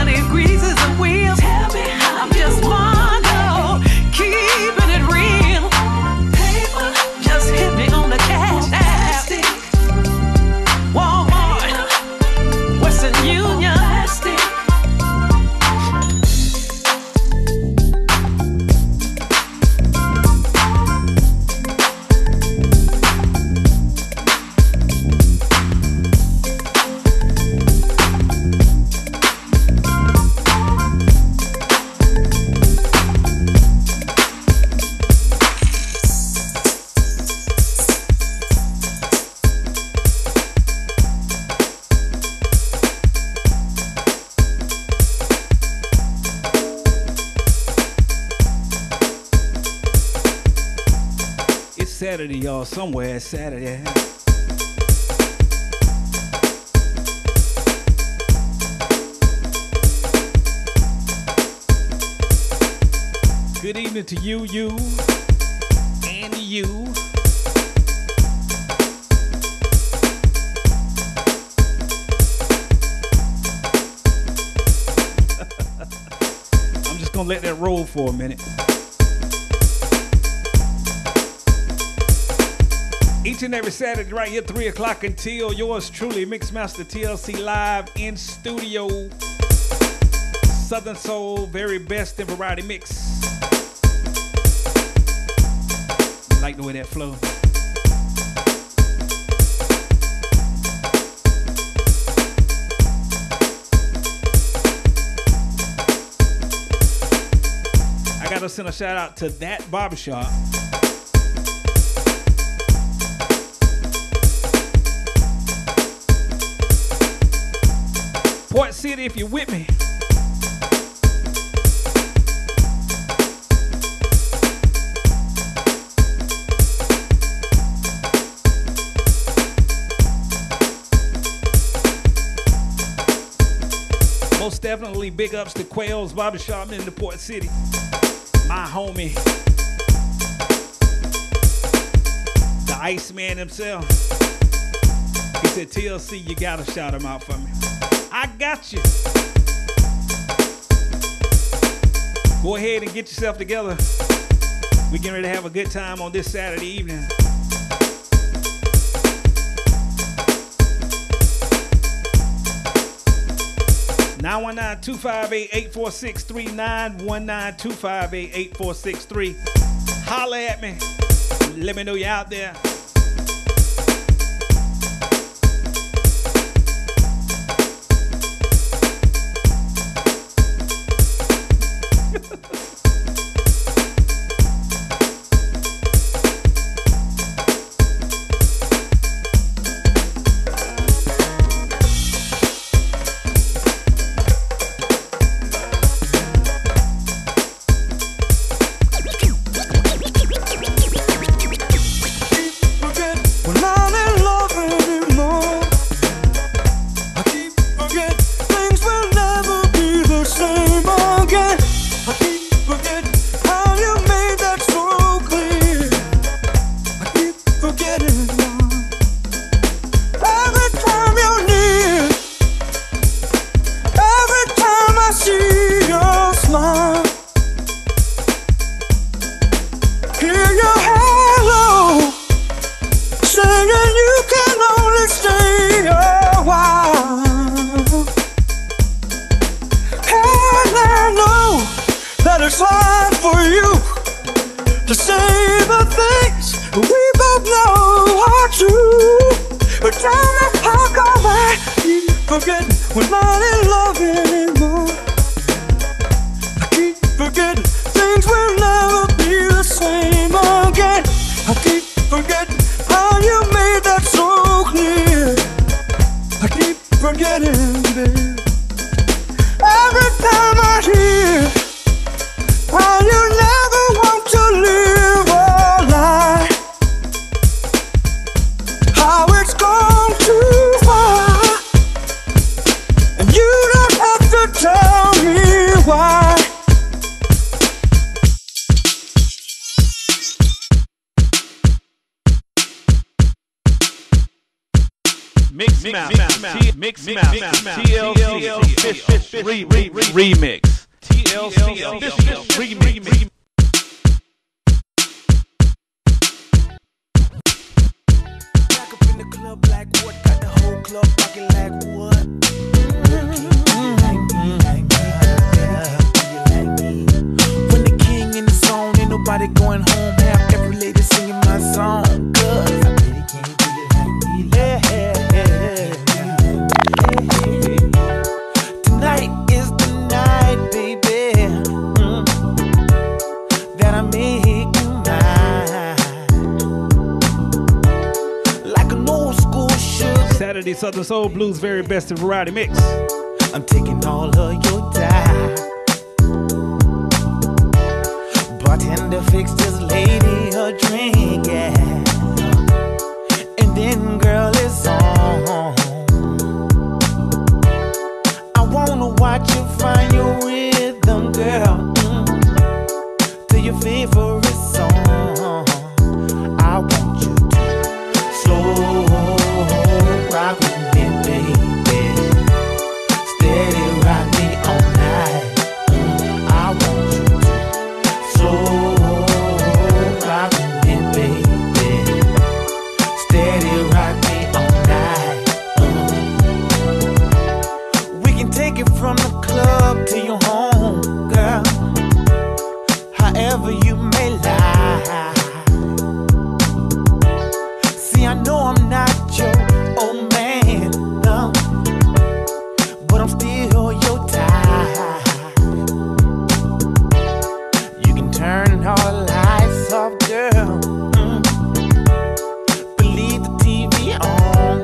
Saturday, y'all. Somewhere it's Saturday. Good evening to you, you, and you. I'm just gonna let that roll for a minute. Each and every Saturday right here, three o'clock until yours truly, Mixmaster T L C live in studio. Southern Soul, very best in variety mix. Like the way that flow. I gotta send a shout out to That Barbershop. Port City, if you're with me. Most definitely big ups to Quail's Barbershop in the Port City. My homie, the Iceman himself. He said, T L C, you gotta shout him out for me. I got you. Go ahead and get yourself together. We're getting ready to have a good time on this Saturday evening. nine one nine, two five eight, eight four six three, nine one nine, two five eight, eight four six three. Holla at me. Let me know you're out there. Remix. T L C official remix. Back up in the club like what? Got the whole club rocking like what? When the king in the zone, ain't nobody going home. Half every lady singing my song. Cause I really can't do it like me. Yeah, yeah, yeah. Tonight is the night, baby, mm, that I make you mine. Like an old school sugar. Saturday Southern Soul Blues very best in variety mix. I'm taking all of your time, bartender. trying to fix this lady her drink, yeah. And then, girl, it's on. I wanna watch you find your rhythm, girl, mm, to your favorite song. I want you to slow rock with me, baby. Steady rock me all night. Mm, I want you to slow rock with me, baby. Steady rock me all night. Mm. We can take it from the club to your home, girl. However you may lie. See, I know I'm not your old man, no, but I'm still your type. You can turn all the lights off, girl, mm, but leave the T V on.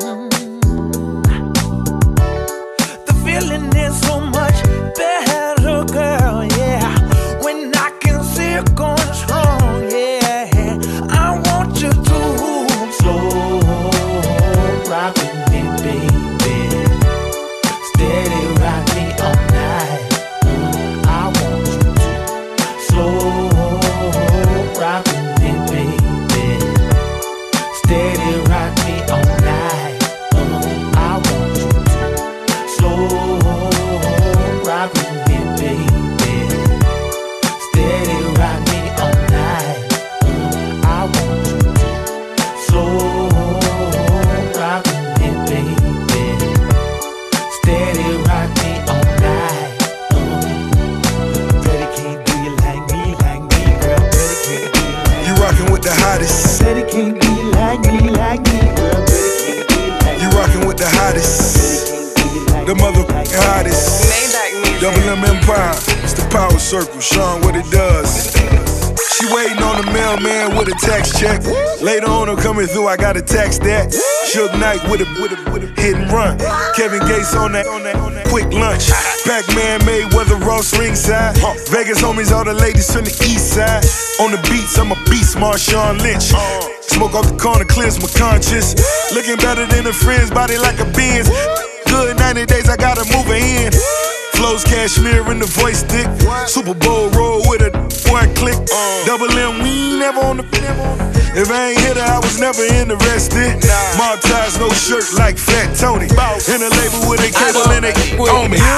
The feeling is so much better, girl, yeah, when I can see it going strong, yeah. I want you to slow rock with me, baby. Steady rock me all night. Mm, I want you to slow rock with me, baby. Steady rock me all night. Mm, I want you to slow rock with me, baby. Steady rock me all night. Mm, I want you to slow rock with me, baby. Steady rock me all night. Mm. Betty can't do you like me, like me, girl. Betty can't do you like me. You rockin' with the hottest. Betty can't do you like me, like me, girl. Betty can't do you like me. You rockin' with the hottest. The motherfucking hottest. Double M Empire. It's the power circle. Showing what it does. She waiting on the mailman with a tax check. Later on, I'm coming through, I gotta tax that. Suge Knight with a, with a, with a hit and run. Kevin Gates on that, on that, on that quick lunch. Pac-Man Mayweather Ross ringside. Vegas homies, all the ladies from the east side. On the beats, I'm a beast, Marshawn Lynch. Smoke off the corner, clears my conscience. Looking better than a friend's body like a Benz. Good ninety days, I gotta move it in. Flows cashmere in the voice stick. Super Bowl roll with a one click. Double M, we ain't never on the. If I ain't hit her, I was never interested. Martaz, no shirt like Fat Tony. In a label with a cable and they on me.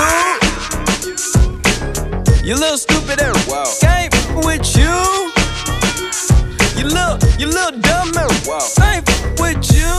You little stupid and wow. Can't with you. You little, you little dumb and wow. Ain't with you.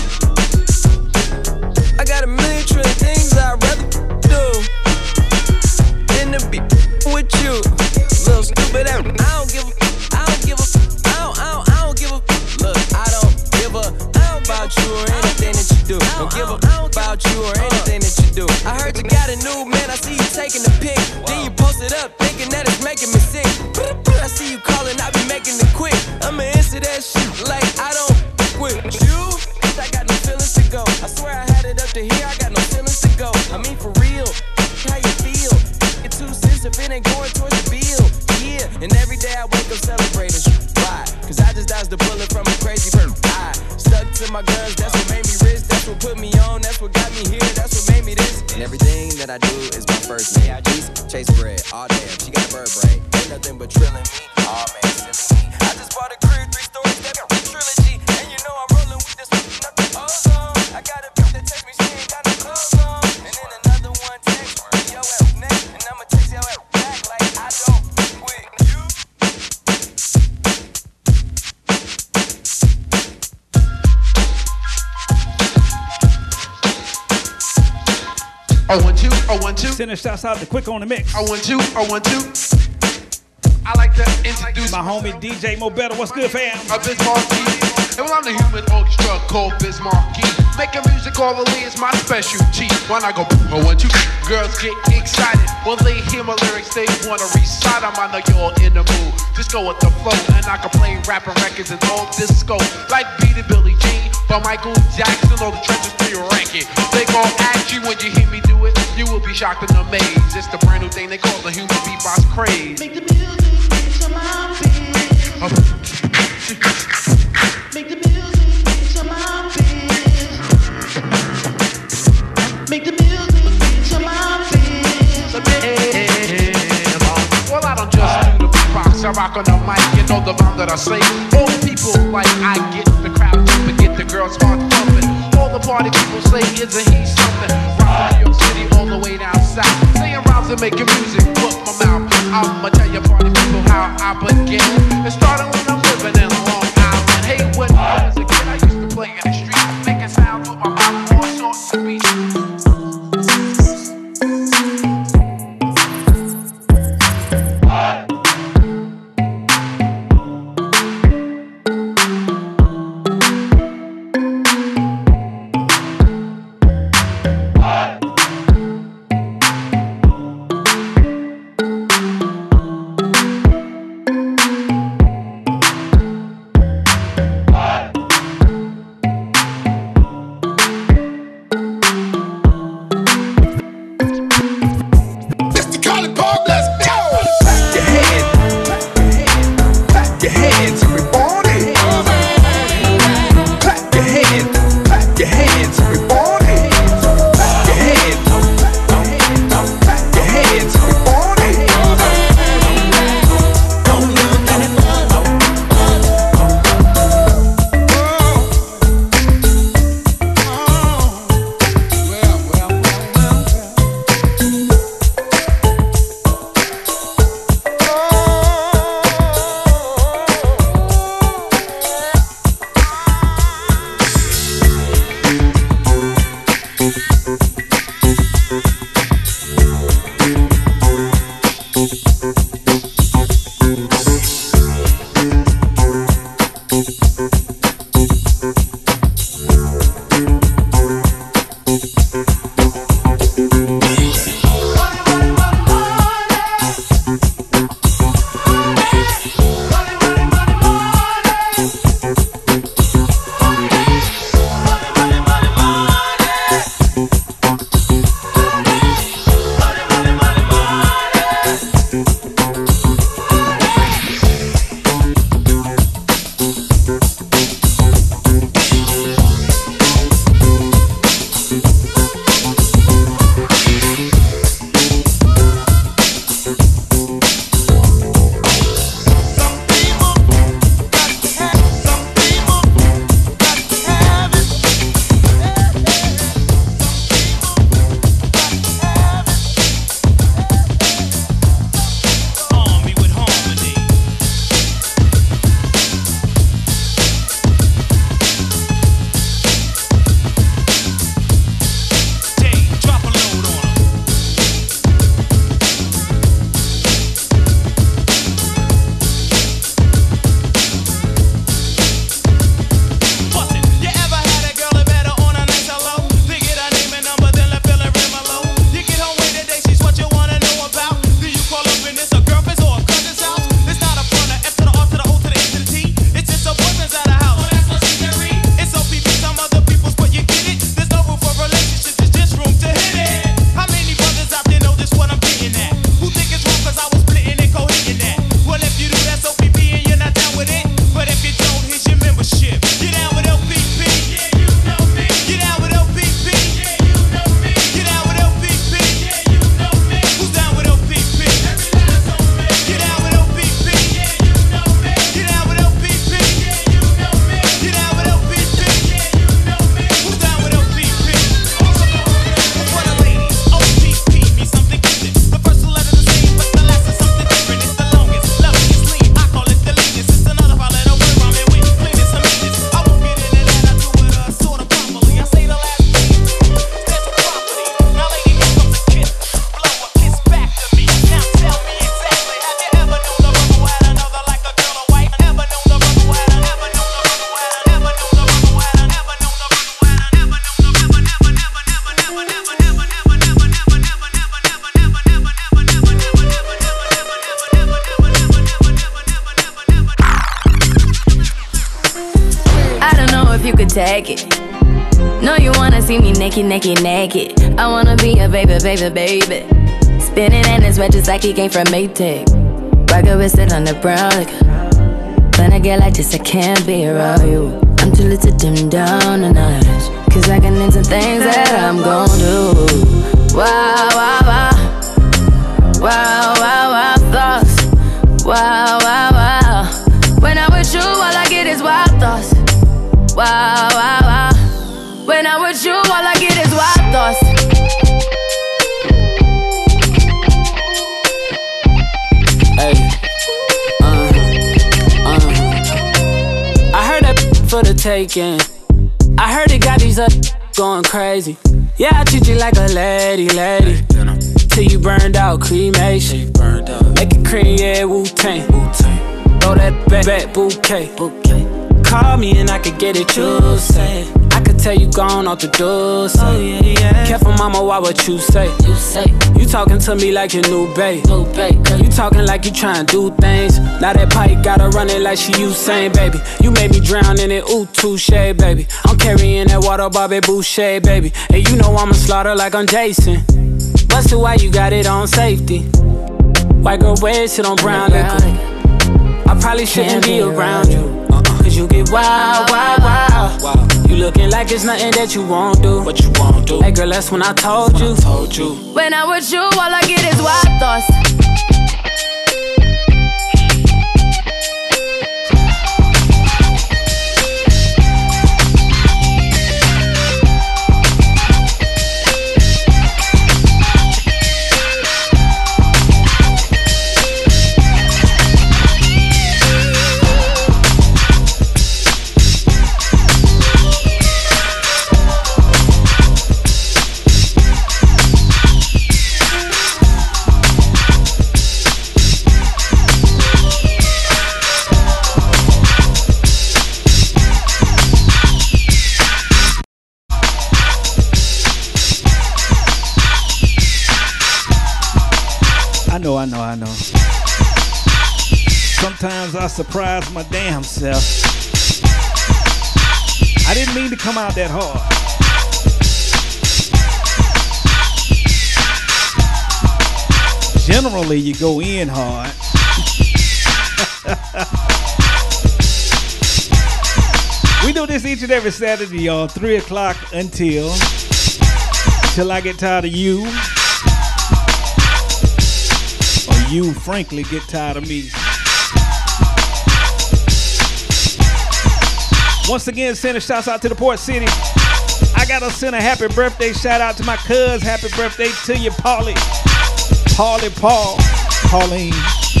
I got a million trillion things I'd rather do than to be with you. Little stupid and I don't give a, I don't give a, I don't, I don't, I don't give a. Look, I don't give a about you or anything that you do. Don't give a about you or anything that you do. I heard you got a new man. I see you taking the pic. Then you post it up, thinking that it's making me sick. I see you calling, I be making it quick. I'ma answer that shit like I don't quit you. I got no feelings to go. I swear I had it up to here. I got no feelings to go. I mean for real, how you feel? Get two cents if it ain't going towards the bill. Yeah, and every day I wake up celebrating. Why? Cause I just dodged the bullet from a crazy person. I stuck to my guns, that's what made me rich. That's what put me on, that's what got me here. That's what made me this. And everything that I do is my first name. I just chase bread, all damn, she got a bird brain. Ain't nothing but trilling me, oh man, silly me. I just bought a crib, three stories, that be trilogy. And you know I'm rolling with this nothing awesome. I got a bitch that text me, she ain't got no clothes on. And then another one text me, yo ass next. And I'ma text yo ass back like I don't quit you. Oh, one, two, oh, one, two. Sending shouts out to Quick on the Mix. Oh, one, two, oh, one, two. I like to introduce my homie D J Mo Better. What's good, fam? A Bismarcky. And well, I'm the human orchestra called Bismarcky. Making music all the way is my specialty. When I go oh, one, two, girls get excited. When they hear my lyrics, they wanna recite them. I know you're in the mood. Just go with the flow. And I can play rapping records and all disco. Like Beat It Billie Jean, by Michael Jackson, all the trenches for your ranking. They gon' ask you when you hear me do it. You will be shocked and amazed. It's the brand new thing they call the human beatbox craze. Make the music into my beat. Make the music reach your mind, make the music reach your mind, well, I don't just do the beatbox, I rock on the mic, you know the rhyme that I say. All the people like I get the crowd jumping, get the girls heart thumping. All the party people say, isn't he something? Rock from New York City all the way down south, saying rhymes and making music, book my mouth. I'ma tell you party people how I began. It started when I'm living in Long Island. Hey, when I was a kid, I used to play in the street, making sounds with my mouth, all sorts of beats. take it. No, you wanna see me naked, naked, naked. I wanna be a baby, baby, baby. Spinning in his red just like he came from Maytag. Rocket with it on the brown liquor. When I get like this, I can't be around you. I'm too little to dim down the night, cause I can into things that I'm gon' do. Wow, wow, wow. Wow, wow, wow, thoughts. Wow, wow, wow. When I'm with you, all I get is wild thoughts. Wow, wow, wow. When I'm with you, all I get is wild thoughts. Hey, uh, uh. I heard that for the taking. I heard it got these up going crazy. Yeah, I treat you like a lady, lady. Till you burned out, cremation. Make it cream, yeah, Wu-Tang. Throw that back, back bouquet. Call me and I could get it, you say. I could tell you gone off the door, say. Oh, yeah, yeah. Careful, mama, why what you say? You say. You talking to me like your new babe. New babe. You talking like you trying to do things. Now that pipe got her running like she Usain, baby. You made me drown in it, ooh, touche, baby. I'm carrying that water, Bobby Boucher, baby. And you know I'ma slaughter like I'm Jason. Busted, why you got it on safety? White girl wear shit on brown liquor. I probably shouldn't be around you, cause you get wild, wild, wild. You looking like it's nothing that you won't do. What you won't do? Hey girl, that's when I told you. Told you. When I'm with you, all I get is wild thoughts. I know, I know, I know. Sometimes I surprise my damn self. I didn't mean to come out that hard. Generally, you go in hard. We do this each and every Saturday on three o'clock until, until I get tired of you. You, frankly, get tired of me. Once again, sending shouts out to the Port City. I gotta send a happy birthday shout out to my cuz. Happy birthday to you, Paulie. Paulie Paul. Pauline.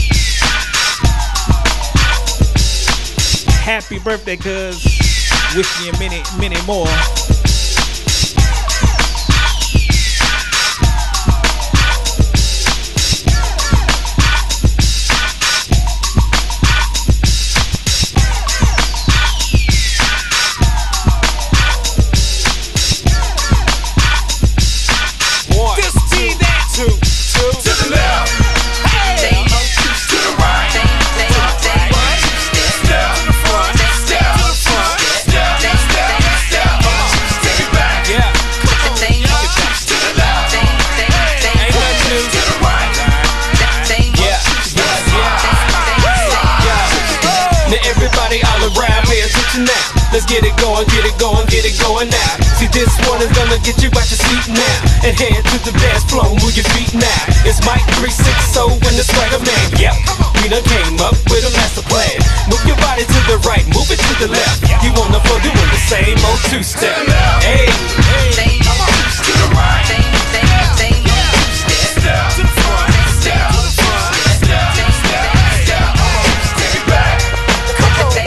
Happy birthday, cuz. Wishing you many, many more. Let's get it going, get it going, get it going now. See, this one is gonna get you out your seat now. And head to the dance floor, move your feet now. It's Mike three sixty and the Swagger Man. Yep, we done came up with a master plan. Move your body to the right, move it to the left. You on the floor doing the same old two-step. Hey, hey, come on, to the right. Step to the front, step to the front, step, step, step. Take it back. Come on.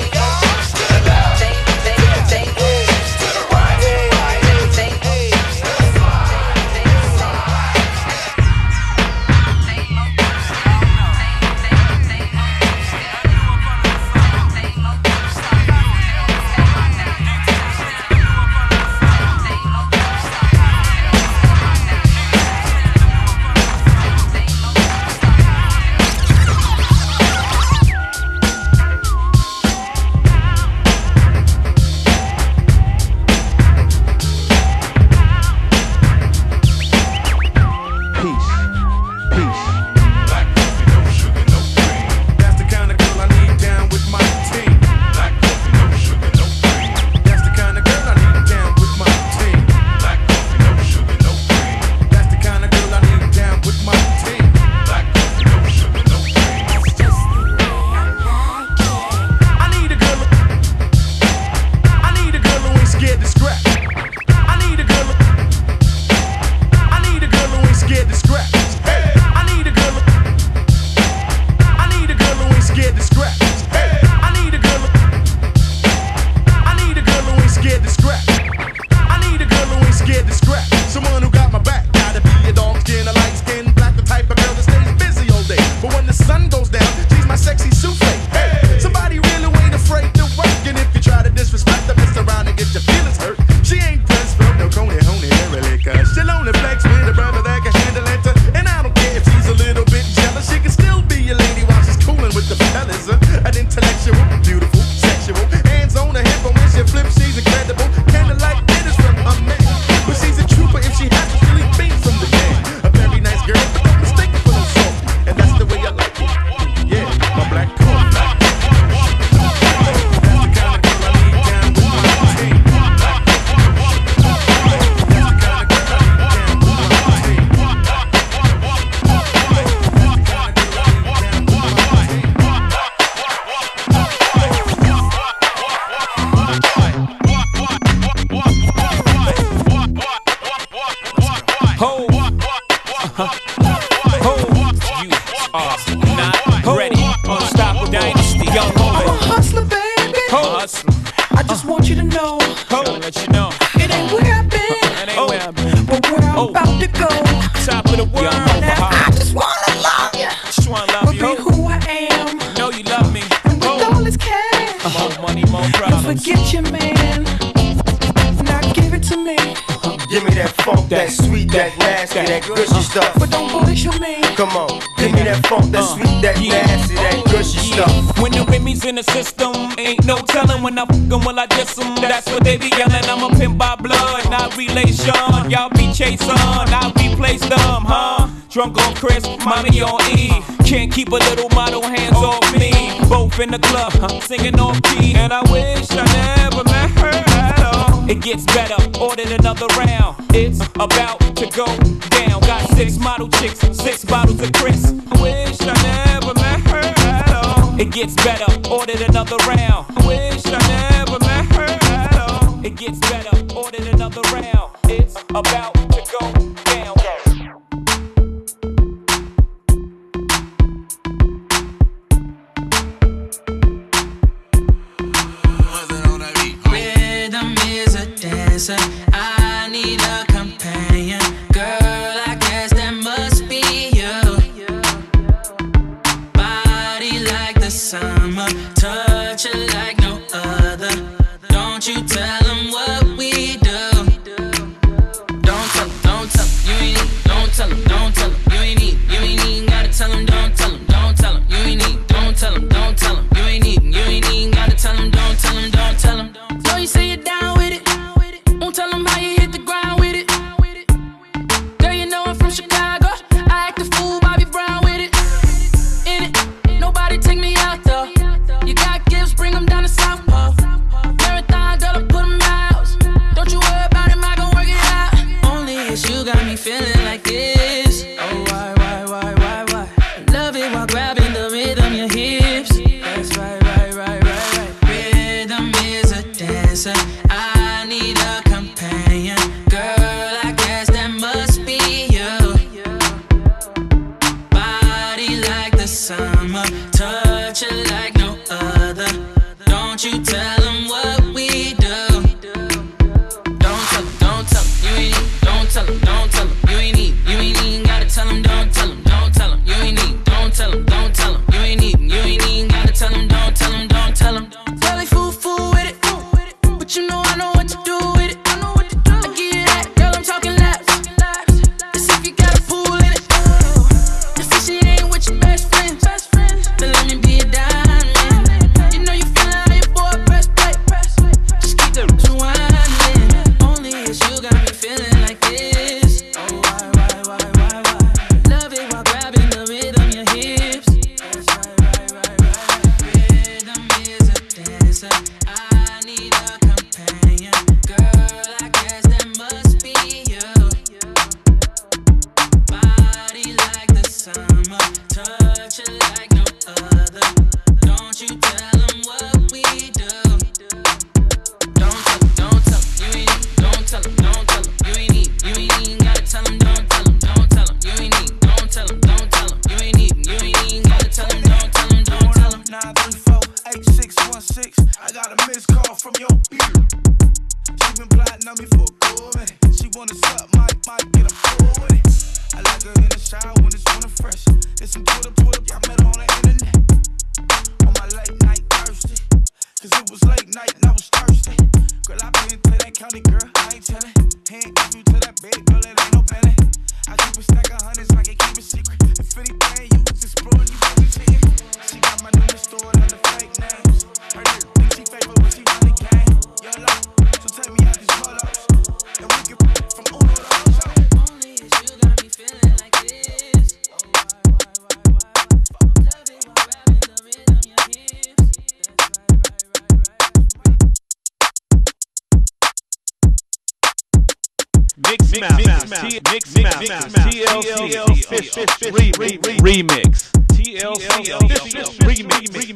Uh-huh. You are not ready. Unstoppable dynasty, young I'm a boy. hustler, baby. Hustler. I just want you to know. Gotta let you know. It ain't where I've been. It ain't where I've been. But where I'm about to go. Top of the world. Now, I just wanna love you. Just wanna love But you. be who I am. Know you love me. And with all this cash. More money, more Don't problems. forget your man. Now give it to me. Give me that funk, that sweet, that nasty, that gushy stuff. But don't bullshit me. Come on, give me that funk, that sweet, that nasty, that gushy stuff. When the Remy's in the system, ain't no telling when I fuck 'em, will I diss 'em. That's what they be yelling. I'm a pimp by blood, not relation. Y'all be chasing, I replace them, huh? Drunk on Chris, mommy on E. Can't keep a little model hands off me. Both in the club, singing off key. And I wish I never met her at all. It gets better, ordered another round. It's about to go down. Got six model chicks, six bottles of Chris. I wish I never met her at all. It gets better, ordered another round. I wish I never met her at all. It gets better, ordered another round. It's about to go down. Rhythm is a dancer. I need a companion. Girl, I guess that must be you. Body like the summer, touch it like no other. Don't you tell them what we do. Don't tell them, don't tell them, you ain't need. Don't tell them, don't tell them, you ain't need. You ain't even gotta tell them, don't tell them, don't tell them, you ain't need. Don't tell them, don't tell them, you ain't need. You ain't even gotta tell them, don't tell them, don't tell them. So you say you're down with it. Won't tell them how you hit the ground with it. Girl, you know I'm from Chicago. I act a fool, Bobby Brown with it. In it, nobody take me out though. You got gifts, bring them down to South Pole. Marathon, girl, I put them out. Don't you worry about him, I gon' work it out. Only it's you got me feeling like this. Oh, why, why, why, why, why? I love it while grabbing the rhythm, your hips. That's right, right, right, right, right. Rhythm is a dancer. I need a companion. Girl, I guess that must be you. Body like the summer, touch it like no other. Don't you tell them what we do. Don't tell them, don't tell them, you ain't need. Don't tell them, don't tell them, you ain't need. You ain't even gotta tell them, don't tell them, don't tell them, you ain't need. Don't tell them, don't tell them, you ain't need. You ain't even gotta tell them, don't tell them, don't tell them. Tell they fool, fool with it. But you know I know what to do with it. I know what to do. I give you that, girl, I'm talking laps. As if you got a pool in it. If this shit ain't with your best friend, then let me be a diamond. You know you feelin' how your boy press play. Just keep the rewinding. Only it's you got me feeling like this. Oh, why, why, why, why, why? Love it while grabbing the rhythm, your hips. That's right, right, right, right. Rhythm is a dancer. I need a companion. Girl, I guess that must be you. Body like the summer, touch it like no other. Don't you tell them what we do. Don't tell them, don't tell them, you ain't need. Don't tell them, don't tell them, you ain't need. You ain't even gotta tell them, don't tell them, don't tell them, you ain't need. Don't tell them, don't tell them, you ain't need. You ain't even gotta tell them, don't tell them, don't tell them. nine three four eight six one six. I got a missed call from your beat. She been plotting on me for a good minute. She wanna suck, might, might get a pull with it. I like her in the shower when it's running fresh. It's some Twitter, Twitter, I met her on the internet. On my late night thirsty. Cause it was late night and I was thirsty. Girl, I been to that county, girl, I ain't tellin'. Hand give you to that bed, girl, it ain't no belly. I keep a stack of hundreds like I keep a secret. If anything, you was exploring, you wasn't cheating. She got my number stored under fake names. Her nigga think she favorite, but she run the game. Yolo, so take me out these polos. And we can from Uno to Ocho. Only it's you got me feeling like this. Oh, why, why, why, why, why? Love it while grabbing the rhythm, your hips. That's right, right, right, right. Mix Mouse, Mix Mouse, T L C official remix, T L C official remix.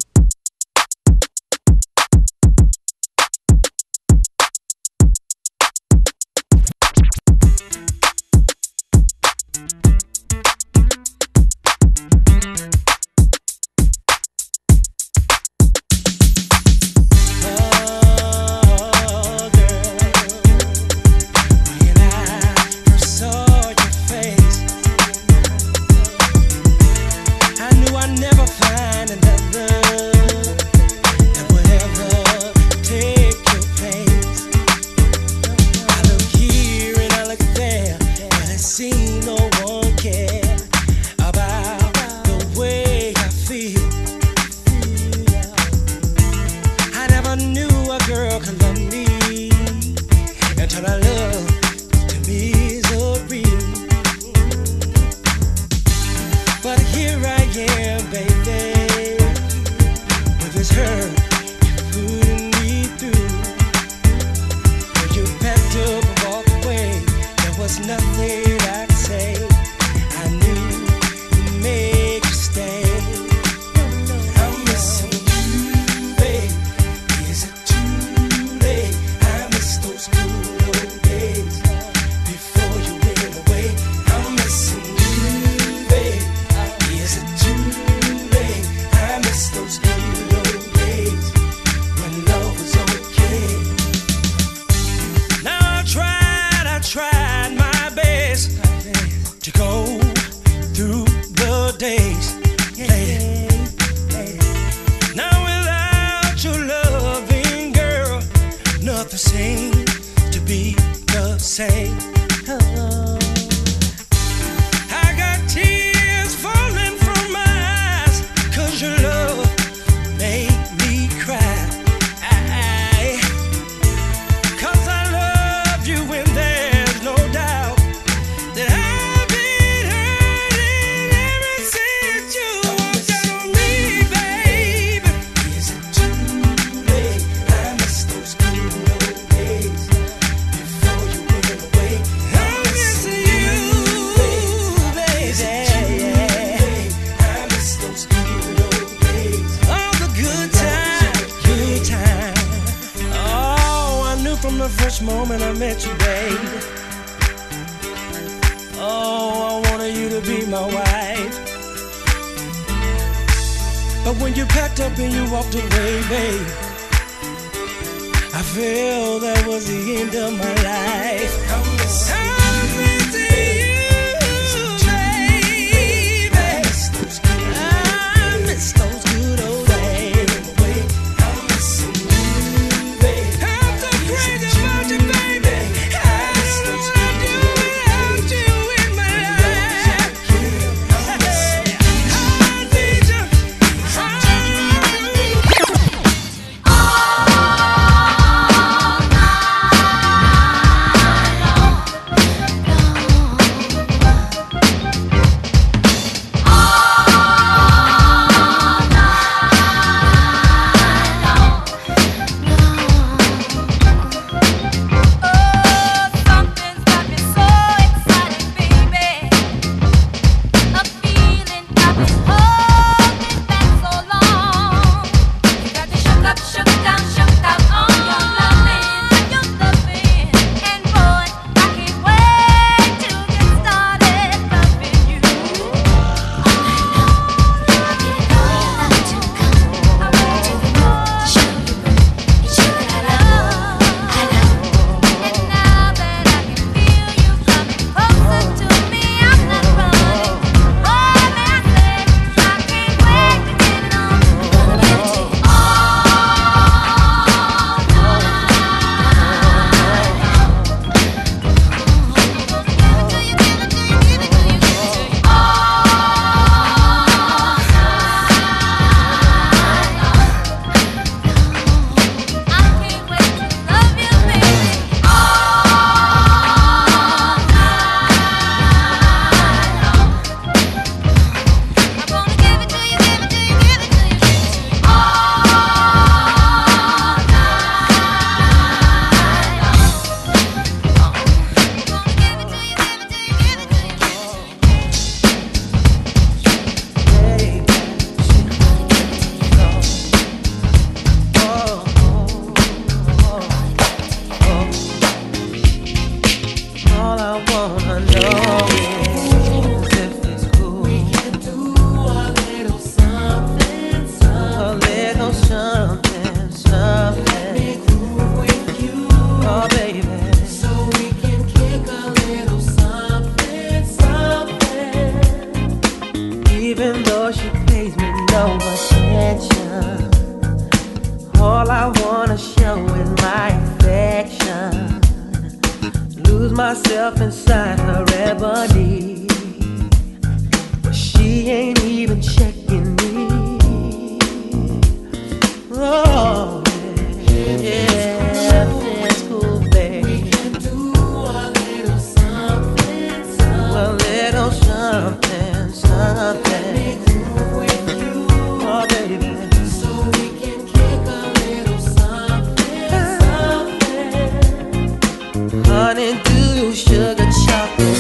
nothing I'd say. I knew it'd make you stay. I'm missing you, babe. Is it too late? I miss those good old days before you went away. I'm missing you, babe. Is it too late? I miss those good old days when love was okay. Now I tried, I tried my best to go through the days. Lady. Now without your loving girl, nothing seems to be the same. I got tears falling from my eyes, 'cause your love made me cry. I, 'cause I love you and there's no doubt that I've been hurting ever since you walked out on me, baby. Is it too late? I miss those good old days before you went away. I'm missing you, baby. I miss those good old days. All the good times, good times. Oh, I knew from the first moment I met you, babe. Oh, I wanted you to be my wife. But when you packed up and you walked away, babe, I felt that was the end of my life. I'm missing you, baby. I miss those good old days. I'm missing you, baby. I'm so crazy about you, baby. I don't know what I'd do without you in my life. I need you. All I wanna show is my affection. Lose myself inside her ebony, but she ain't even checking me. Oh, yeah, it's cool, babe. We can do a little something, something. A little something, something. With you, oh, baby. Honey, do sugar chocolate.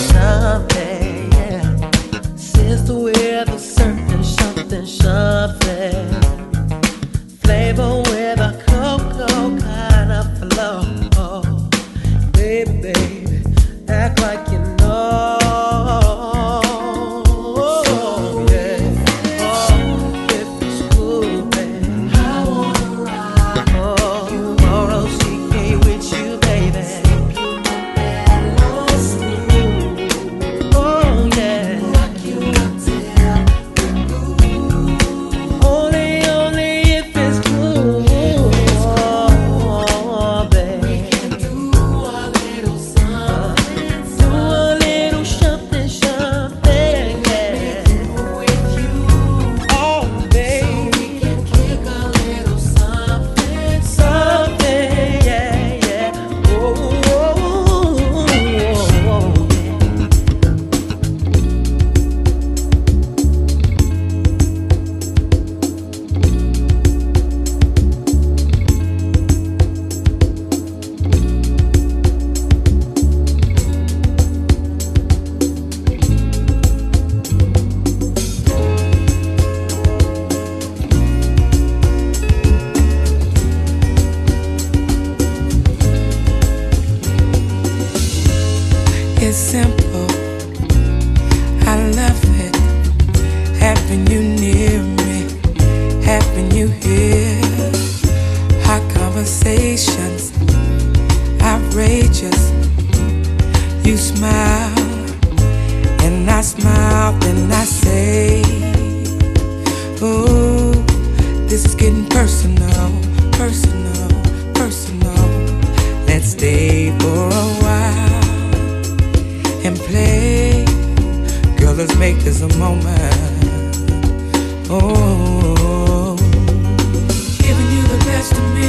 is simple. I love it. Having you near me, having you here. Hot conversations, outrageous. You smile, and I smile, and I say, oh, this is getting personal, personal, personal. Let's stay for a while and play. Girl, let's make this a moment. Oh, giving you the best of me.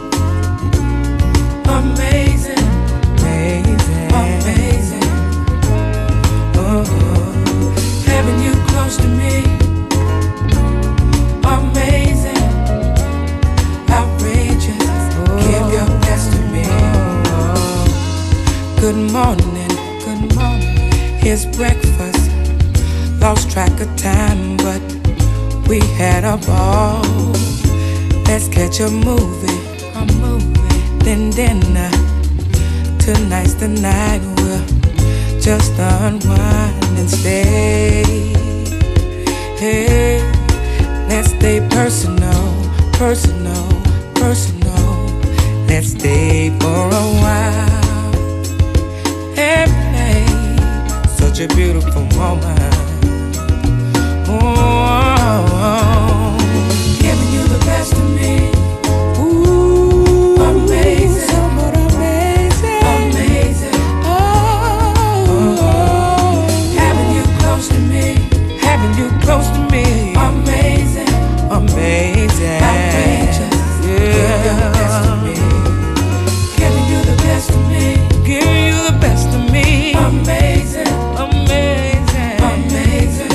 Amazing, amazing, amazing. Oh, having you close to me. Amazing, outrageous. Give your best to me. Good morning, good morning. Here's breakfast. Lost track of time, but we had a ball. Let's catch a movie, a movie, then dinner. Tonight's the night we'll just unwind and stay. Hey, let's stay personal, personal, personal. Let's stay for a while and play. Such a beautiful moment. Oh, giving you the best of me. Ooh, amazing, somewhat amazing, amazing. Oh, oh, having you close to me, having you close to me. Amazing, amazing, outrageous. Yeah, giving you the best of me, giving you the best of me, giving you the best of me. Amazing, amazing, amazing.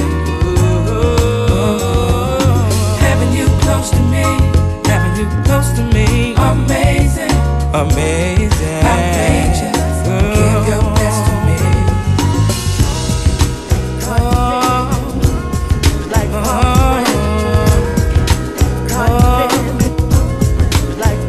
Close to me, having you close to me. Amazing, amazing, outrageous. Give your best to me. Oh, like oh, oh, like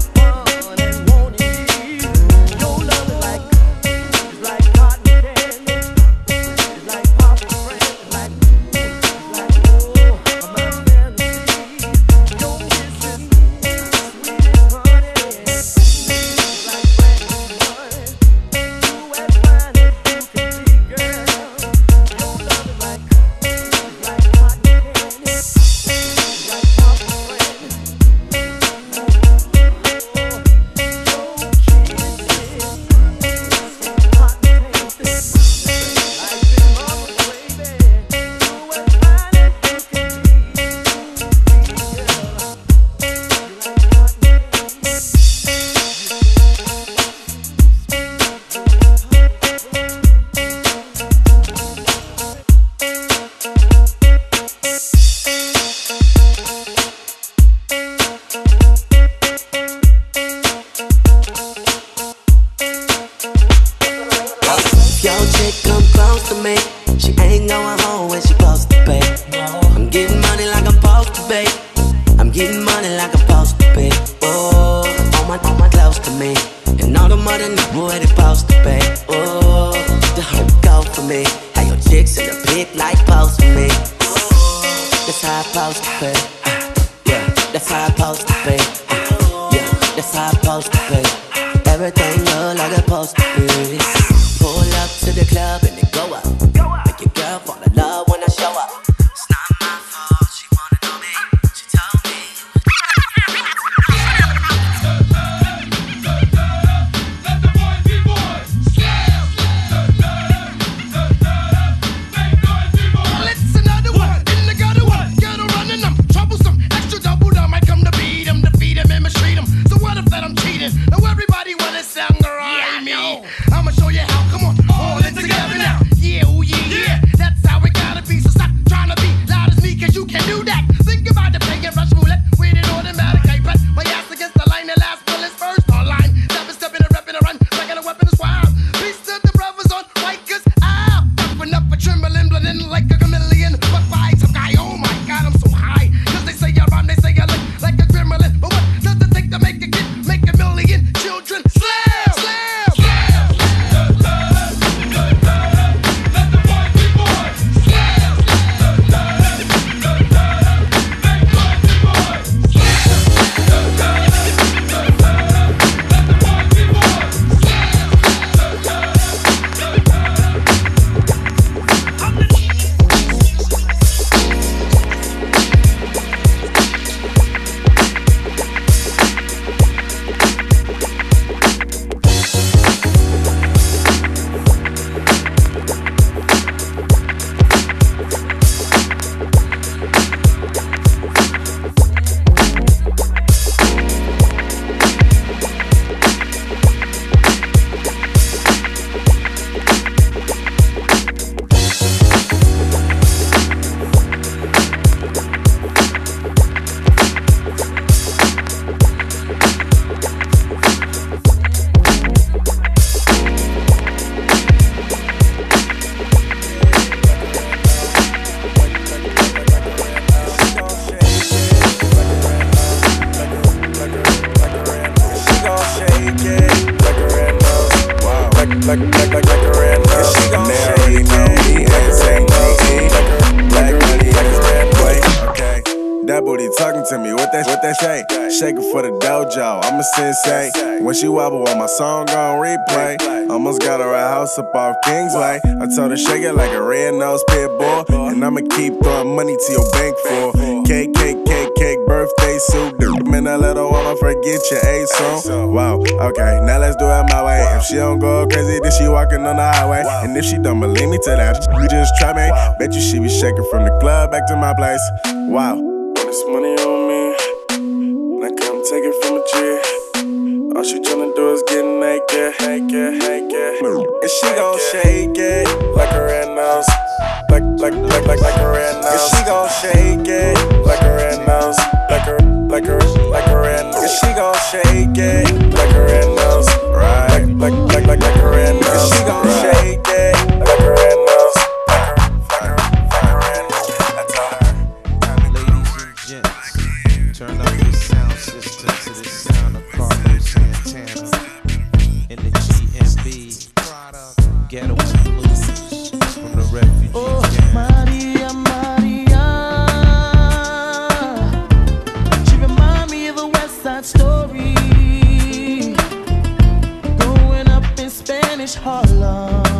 cotton candy. She ain't going home when she supposed to pay. I'm getting money like I'm supposed to pay. I'm getting money like I'm supposed to pay. Oh, all my, all my clothes to me. And all the money know where they supposed to pay. Oh, the heart go for me. How your chicks in the pic like pose for me. That's how I'm supposed to pay. Yeah, that's how I'm supposed to pay. Yeah, that's how I'm supposed to pay. Everything look like it's supposed to be. Pull up to the club and then go up. Make your girl fall in love when I show up. It's not my fault, she wanna know me. She told me. Let the boys be boys. Let's another one. In the gutter one. Get her running them. Troublesome. Extra double down. Might come to beat him, defeat him, and mistreat him. So what if that I'm cheating? Now everybody wanna sound right me. I'ma show you how. Come on, all in together now. Yeah, oh yeah, yeah. That's how it gotta be. So stop trying to be loud as me, cause you can do that. Think about the pay and rush roulette with an automatic. I bet my ass against the line. The last bullet's first online. Stepping, stepping, and repping, and run. Second a weapon is wild. Peace to the brothers on Rikers. Ow! Upping up a trembling, blending like a chameleon. But by some guy, oh my god, I'm so high. Cause they say I rhyme, they say I look like a gremlin. But what does it take to make a kid, make a million children? Slam! Slam! Like, like, like, like a red nose. She gon' shake it. S A G E. Like, like, like a red nose. Okay. That booty talking to me. What that, what that shake? Shake it for the dojo. I'm a sensei. When she wobble on my song on replay. Almost got her a house up off Kingsway. I told her shake it like a red nose pit bull. And I'ma keep throwing money to your bank for cake, cake, cake, cake, birthday suit. Man, a little woman, forget your A song. Wow, okay, now let's do it my way. If she don't go crazy, then she walking on the highway. And if she don't believe me, tell that you just try me. Bet you she be shaking from the club back to my place. Wow, this money on me, now come take it from a G. All she tryna do is get naked, naked, naked. And she gon' shake it like a red nose, like, like, like, like, like a red nose. And she gon' shake it like a red nose, like a, like a, like a red nose. And she gon' shake it like a red nose, right? Like, like, like, like a red nose. And she gon' shake it like a red nose, like a, like a red nose. I told her, ladies and gents, turn up your sound system to the sound of Carlos Santana in the G M B Ghetto Blues from the refugee oh, camp. Maria, Maria, she remind me of a West Side Story, growing up in Spanish Harlem.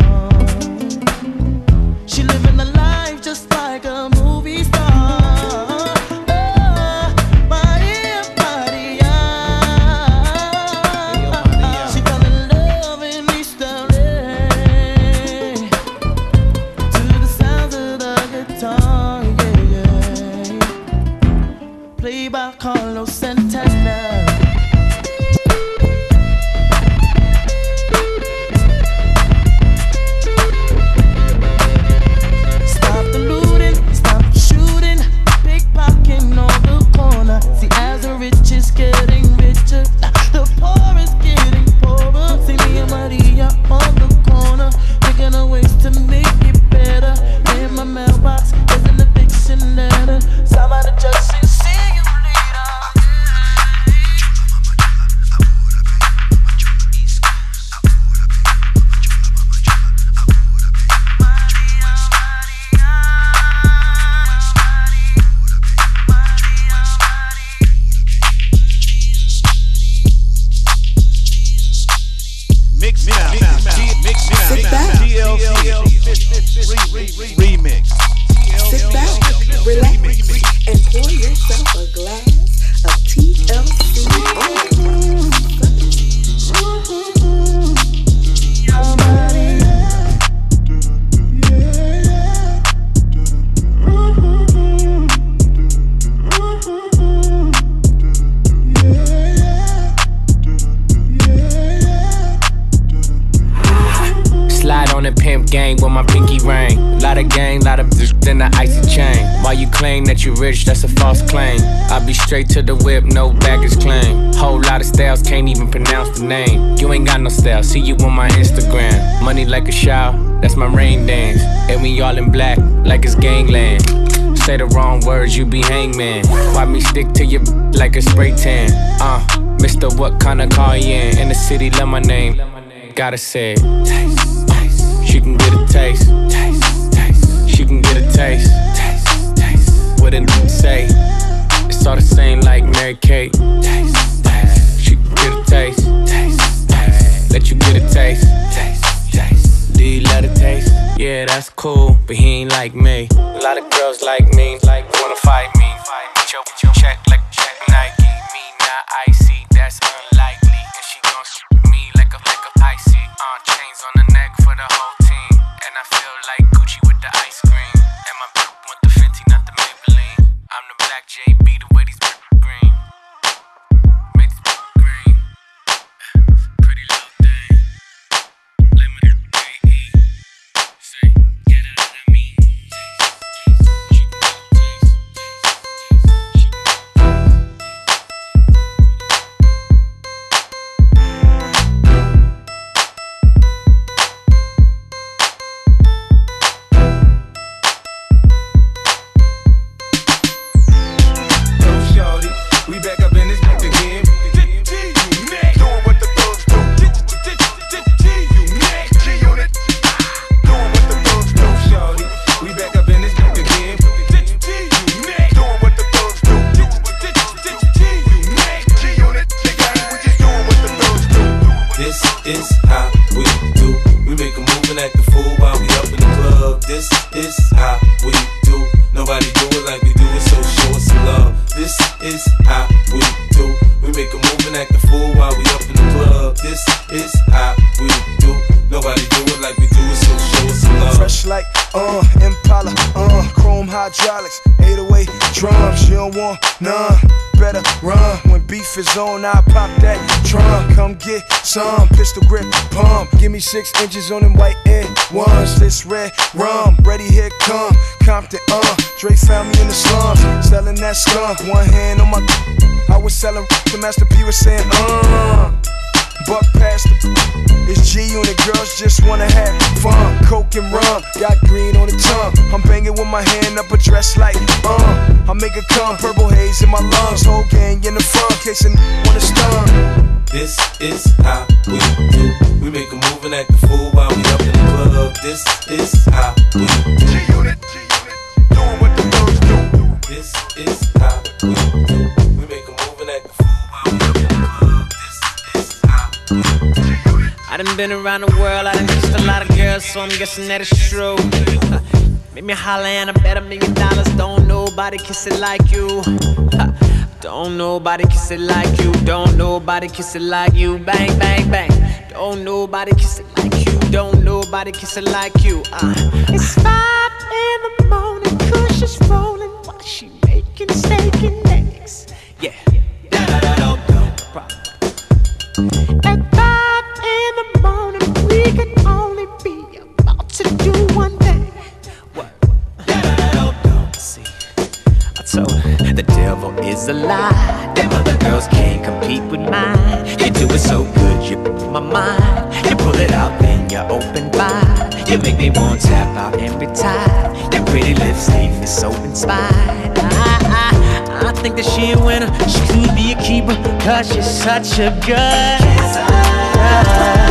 Lot of gang, lot of bitch, then the icy chain. Why you claim that you rich, that's a false claim. I be straight to the whip, no baggage claim. Whole lot of styles, can't even pronounce the name. You ain't got no style, see you on my Instagram. Money like a shower, that's my rain dance. And we all in black, like it's gangland. Say the wrong words, you be hangman. Why me stick to you like a spray tan? Uh, Mister What kind of car you in? In the city, love my name. Gotta say it. Taste, taste. She can get a taste. Taste, taste. She can get a taste. Taste, taste. What a n***a say? It's all the same like Mary Kate. Taste, taste. She can get a taste. Taste, taste. Let you get a taste. Taste, taste. Do you love the taste? Yeah, that's cool, but he ain't like me. A lot of girls like me, like wanna fight me. Put your, put your check like check Nike. Me not icy, that's unlikely. And she gon' shoot me like a like a icy. Uh, chains on the neck for the whole team. And I feel like Gucci with the ice cream. And my bitch want the Fenty, not the Maybelline. I'm the black J B, the way these green. Make these green. Pretty little thing. Limited A E. Say, get out of me. Is on, I pop that trunk. Come get some pistol grip pump. Give me six inches on them white end ones. This red rum, ready here come Compton. Uh, Dre found me in the slums, selling that skunk. One hand on my, I was selling. The Master P was saying, uh, buck past the. It's G Unit, girls just wanna have fun. Coke and rum, got green on the tongue. I'm banging with my hand up a dress like, uh. I make it come, purple haze in my lungs. Whole gang in the front, case a n wanna stun. This is how we do. We make a move and act a fool while we up in the club. This is how we do. G Unit, G Unit, doing what the thugs do. This is how we do. We make a move and act a fool while we up in the club. This is how we do. I done been around the world, I done kissed a lot of girls, so I'm guessing that it's true. Make me holler and I bet a million dollars. Don't nobody kiss it like you. Don't nobody kiss it like you. Don't nobody kiss it like you. Bang, bang, bang. Don't nobody kiss it like you. Don't nobody kiss it like you. Uh. It's five in the morning, Kush is rolling while she making steak and eggs. Yeah. Da da da da da. At five in the morning, we can only be about to do one thing. So the devil is a lie. Them other girls can't compete with mine. You do it so good, you put my mind. You pull it out, then you open wide. You make me want to tap out every time. Your pretty lips leave me so inspired. I, I, I think that she a winner. She could be a keeper, cause she's such a good kisser.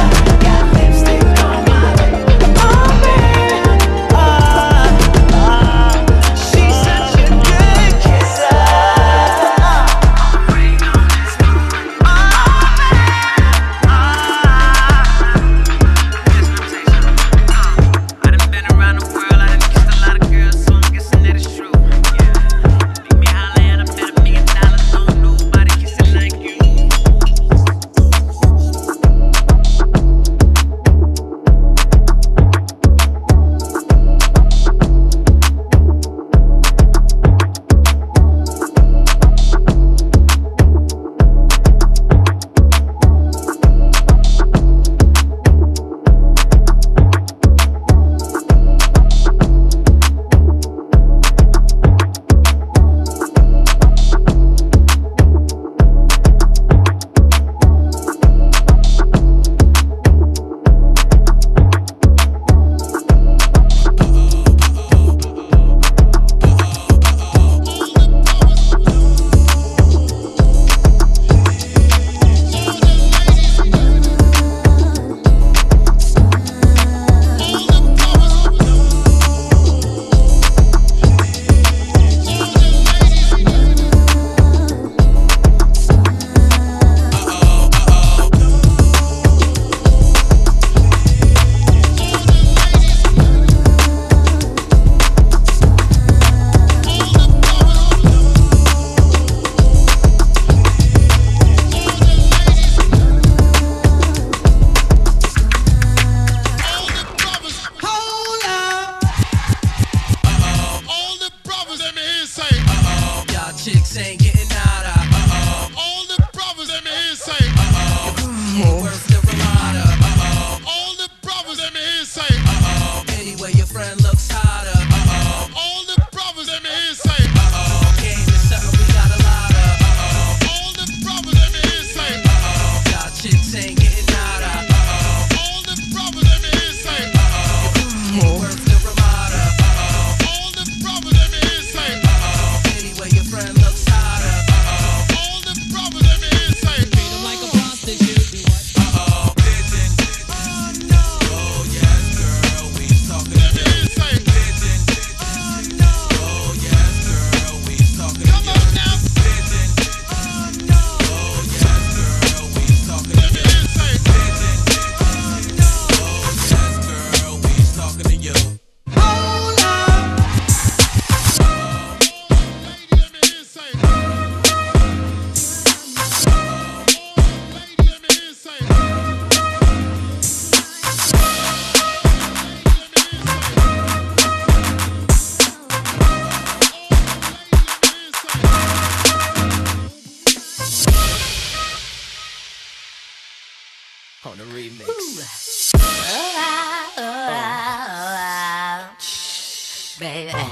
baby. Uh,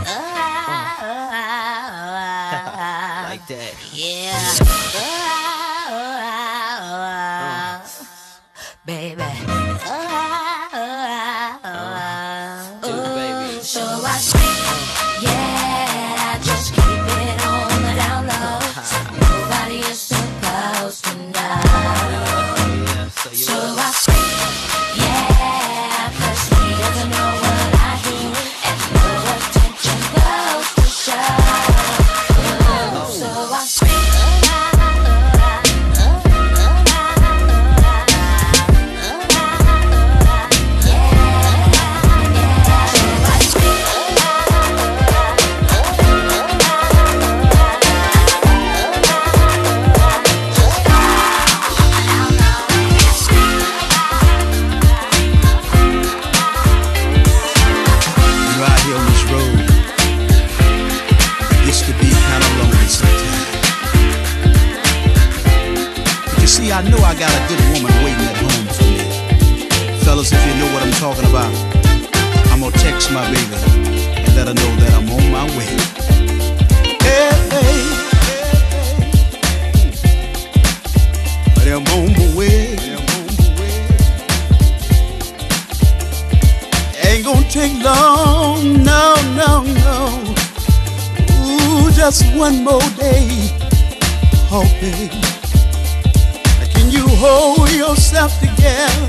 like that. Yeah. Uh, baby. Uh, so I speak. Yeah, just keep it on the down low. So nobody is supposed to know. So I speak. Yeah, cause he doesn't know what I hear. And no attention goes to show. So I speak. See, I know I got a good woman waiting at home for me. Fellas, if you know what I'm talking about, I'm gonna text my baby and let her know that I'm on my way. Hey, hey, hey. I'm on my way. Ain't gonna take long, no, no, no. Ooh, just one more day. Oh, baby. You hold yourself together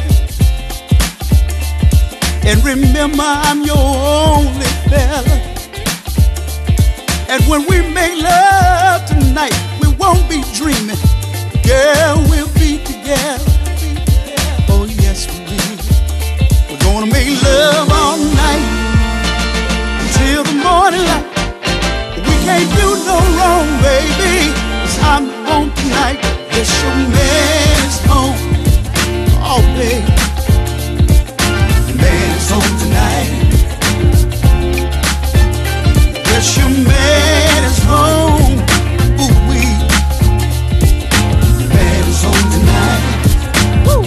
and remember I'm your only fella. And when we make love tonight, we won't be dreaming. Girl, we'll be together. Oh yes, we will. We're gonna make love all night until the morning light. We can't do no wrong, baby, 'cause I'm home tonight. Yes, your man is home. Oh, baby, the man is home tonight. Yes, your man is home. Ooh, wee. The man is home tonight. Woo.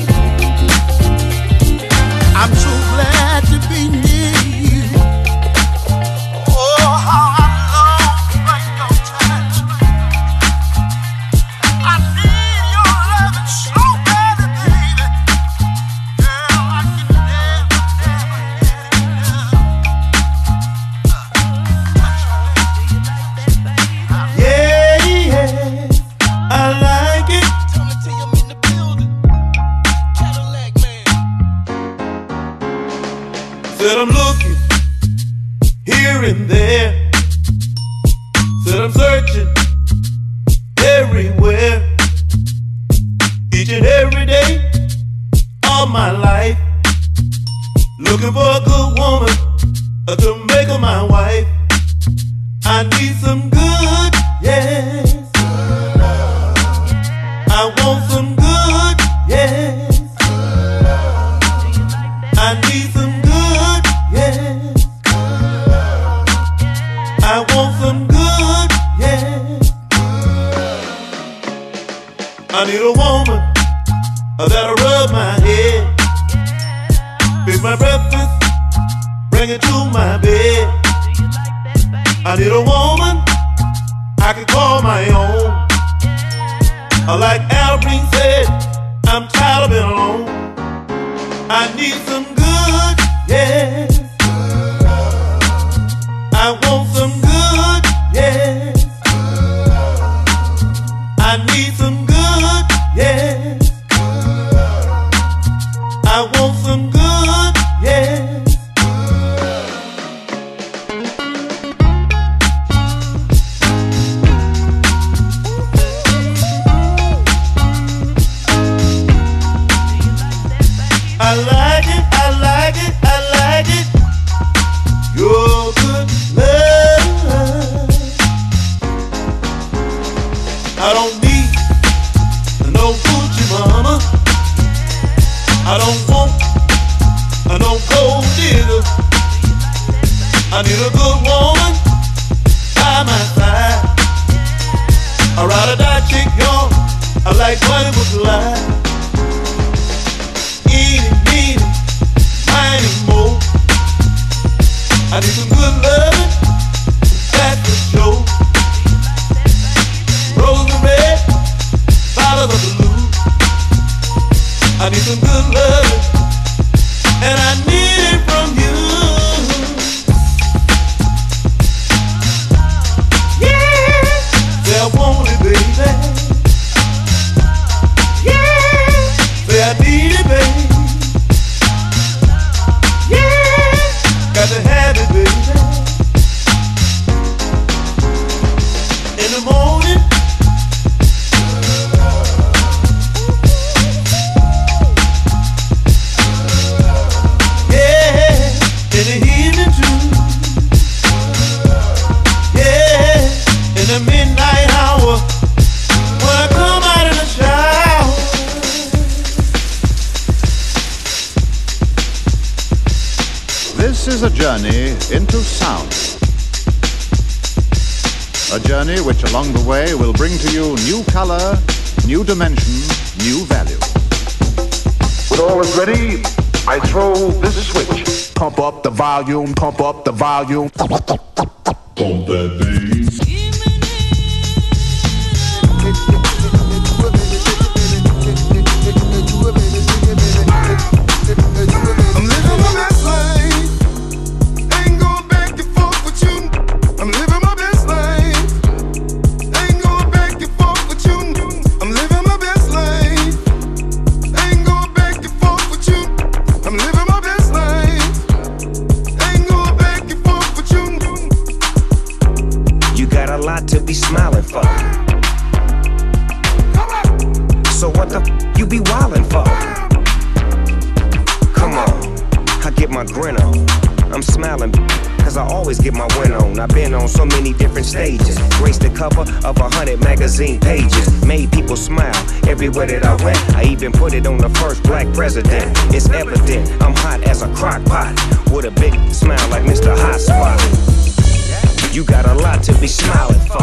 I'm so glad to be near you. Oh, how I love to bring your touch. I need your loving so bad, baby. Girl, I can never, never get enough. Yeah, yeah, I like it. Said I'm looking here and there. Said I'm searching everywhere. Each and every day of my life. Looking for a good woman uh, to make her my wife. I need some good, yes. I want some good, yes. I need some good, yes. I want some good, yes. I need a woman uh, that'll rub my head, fix my breakfast, bring it to my bed. I need a woman I can call my own. Uh, Like Al Green said, I'm tired of being alone. I need some good, yes. I want some good, yes. I need some good, yes. I want some good, yes. I like it, I like it, I like it. Your good love. I don't need no Gucci mama. I don't want no gold digger. I need a good woman by my side. I ride or die chick young. I like money with life. Eat it, need it, mine and more. I need some good loving, that's for sure. Rose and red, bottles of blue. I need some good loving, and I need it from you. Yeah, say I want it, baby. Yeah, say I need it, baby. Yeah, got to have it, baby. In the morning, yeah, in the evening too. Yeah, in the midnight hour, when I come out of the shower. This is a journey into sound. A journey which along the way will bring to you new color, new dimension, new value. When all is ready, I throw this switch. Pump up the volume, pump up the volume. Pump that bass. I'm living my best life. Ain't going back and forth with you. I'm living my best life. Ain't going back and forth with you. I'm living my best life. Ain't going back and forth with you. I'm living my best life. Ain't going back and forth with you. You got a lot to be smiling for. So what the f you be wildin' for? Come on, I get my grin on. I'm smiling cause I always get my win on. I've been on so many different stages, graced the cover of a hundred magazine pages, made people smile everywhere that I went. I even put it on the first black president. It's evident I'm hot as a crock pot, with a big smile like Mister Hot Spot. You got a lot to be smiling for.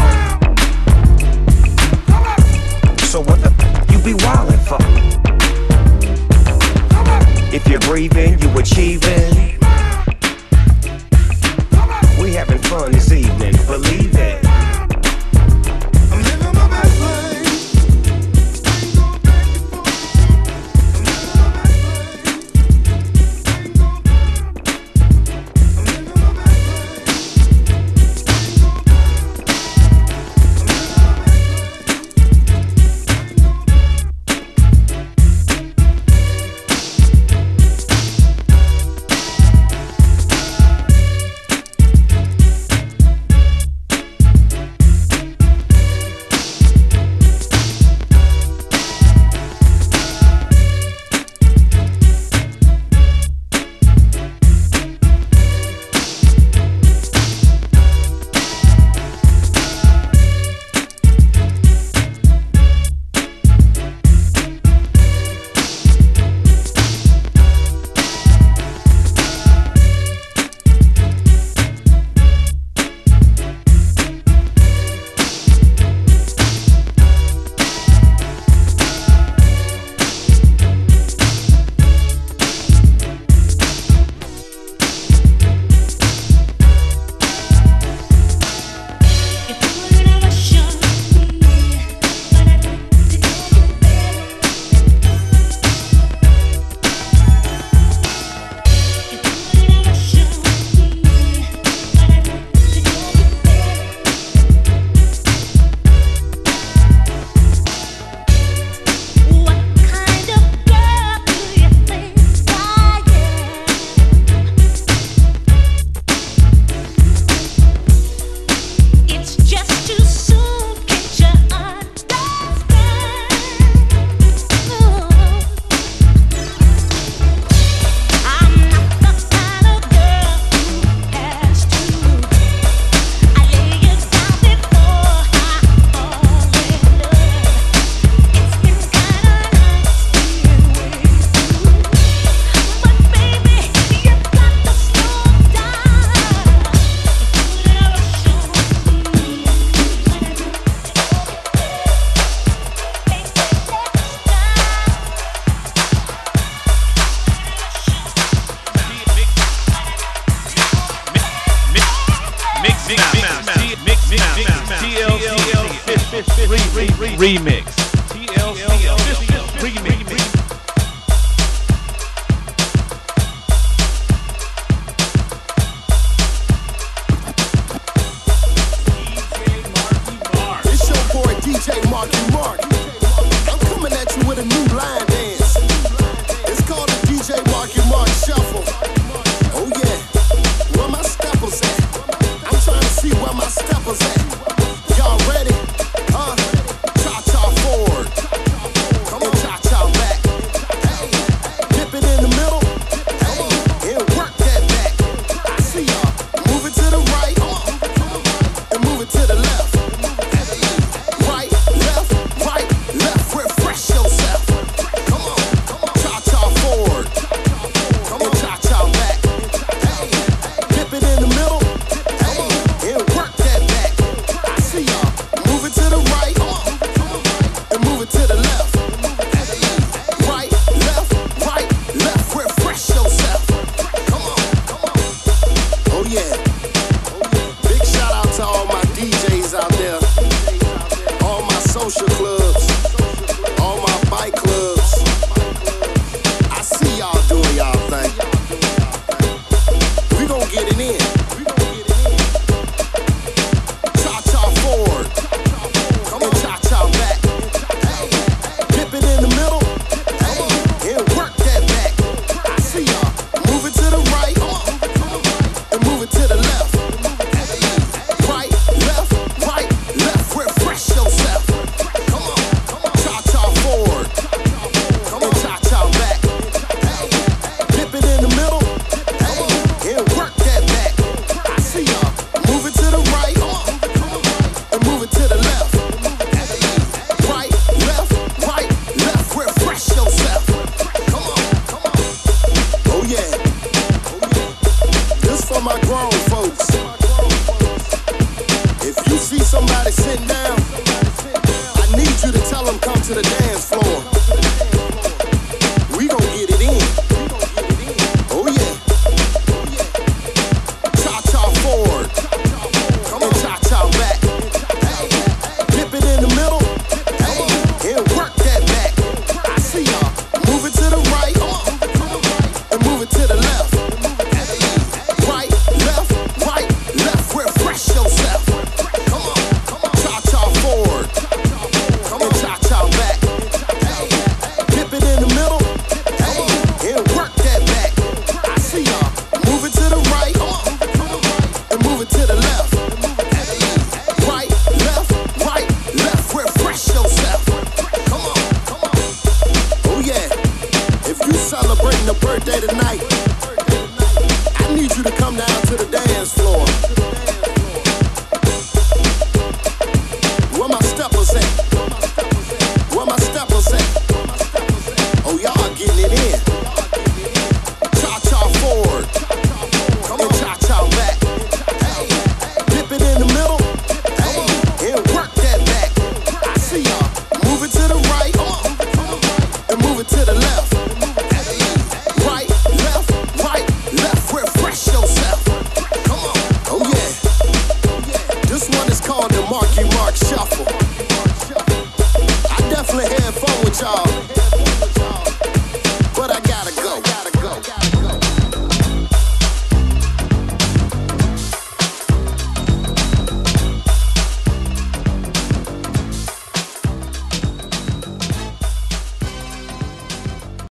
So what the f you be wildin' for? If you're breathing, you achieving. We having fun this evening, believe it. I'm living my best life. T L C remix. T L C remix. It's your boy D J Marky Mark. I'm coming at you with a new line dance. It's called the D J Marky Mark Shuffle. Oh yeah, where my steppers at? I'm trying to see where my steppers at. Y'all ready? Huh? Cha-cha forward. Come on, cha-cha back. Hey, dip it in the middle. Hey, and work that back. I see y'all. Move it to the right. And move it to the left. Right, left, right, left. Refresh yourself. Come on, come on. Cha-cha forward. Come on, cha-cha back. Hey, dip it in the middle. Hey, and work that back. I see y'all. Move it to the right. And move it to the left. Right, left, right, left. Refresh yourself. Come on, come on. Oh yeah. Big shout out to all my D Js out there. All my social clubs. All my bike clubs. I see y'all doing y'all thing. We gon' get it in. Cha-cha forward. Come on, cha-cha back. Dip it in the middle. And work that back. I see y'all. Move it to the right. And move it to the left. Right, left, right, left. Refresh yourself. Come on, come on. Cha-cha forward. Come on, cha-cha back. Dip it in the middle. And work that back. I see y'all. Move it to the right. And move it to the left. Right, left, right, left. Refresh yourself. Come on, come on. Oh yeah. This for my grown folks. If you see somebody sitting down, I need you to tell them come to the dance floor. We gon' get it in. Oh yeah. Cha-cha forward. Come on, cha-cha back. Dip it in the middle. And work that back. I see y'all. Move it to the right. And move it to the left. Right, left, right, left. Refresh yourself. Come on, come on. Cha-cha forward. Come on, cha-cha back. Dip it in the middle. And work that back. I see y'all. Move it to the right. And move it to the left. Right, left, right, left. Refresh yourself. Come on, come on. Oh yeah. If you celebrating a birthday tonight, I need you to come down to the dance floor. Where my steppers at? Where my steppers at? Oh, y'all getting it in. Cha-cha forward. Come on, cha-cha back. Dip it in the middle. And work that back. I see y'all. Move it to the right. And move it to the left. Right, left, right, left. Refresh yourself. Come on. Oh yeah. This one is called the Marky Mark Shuffle. I definitely had fun with y'all.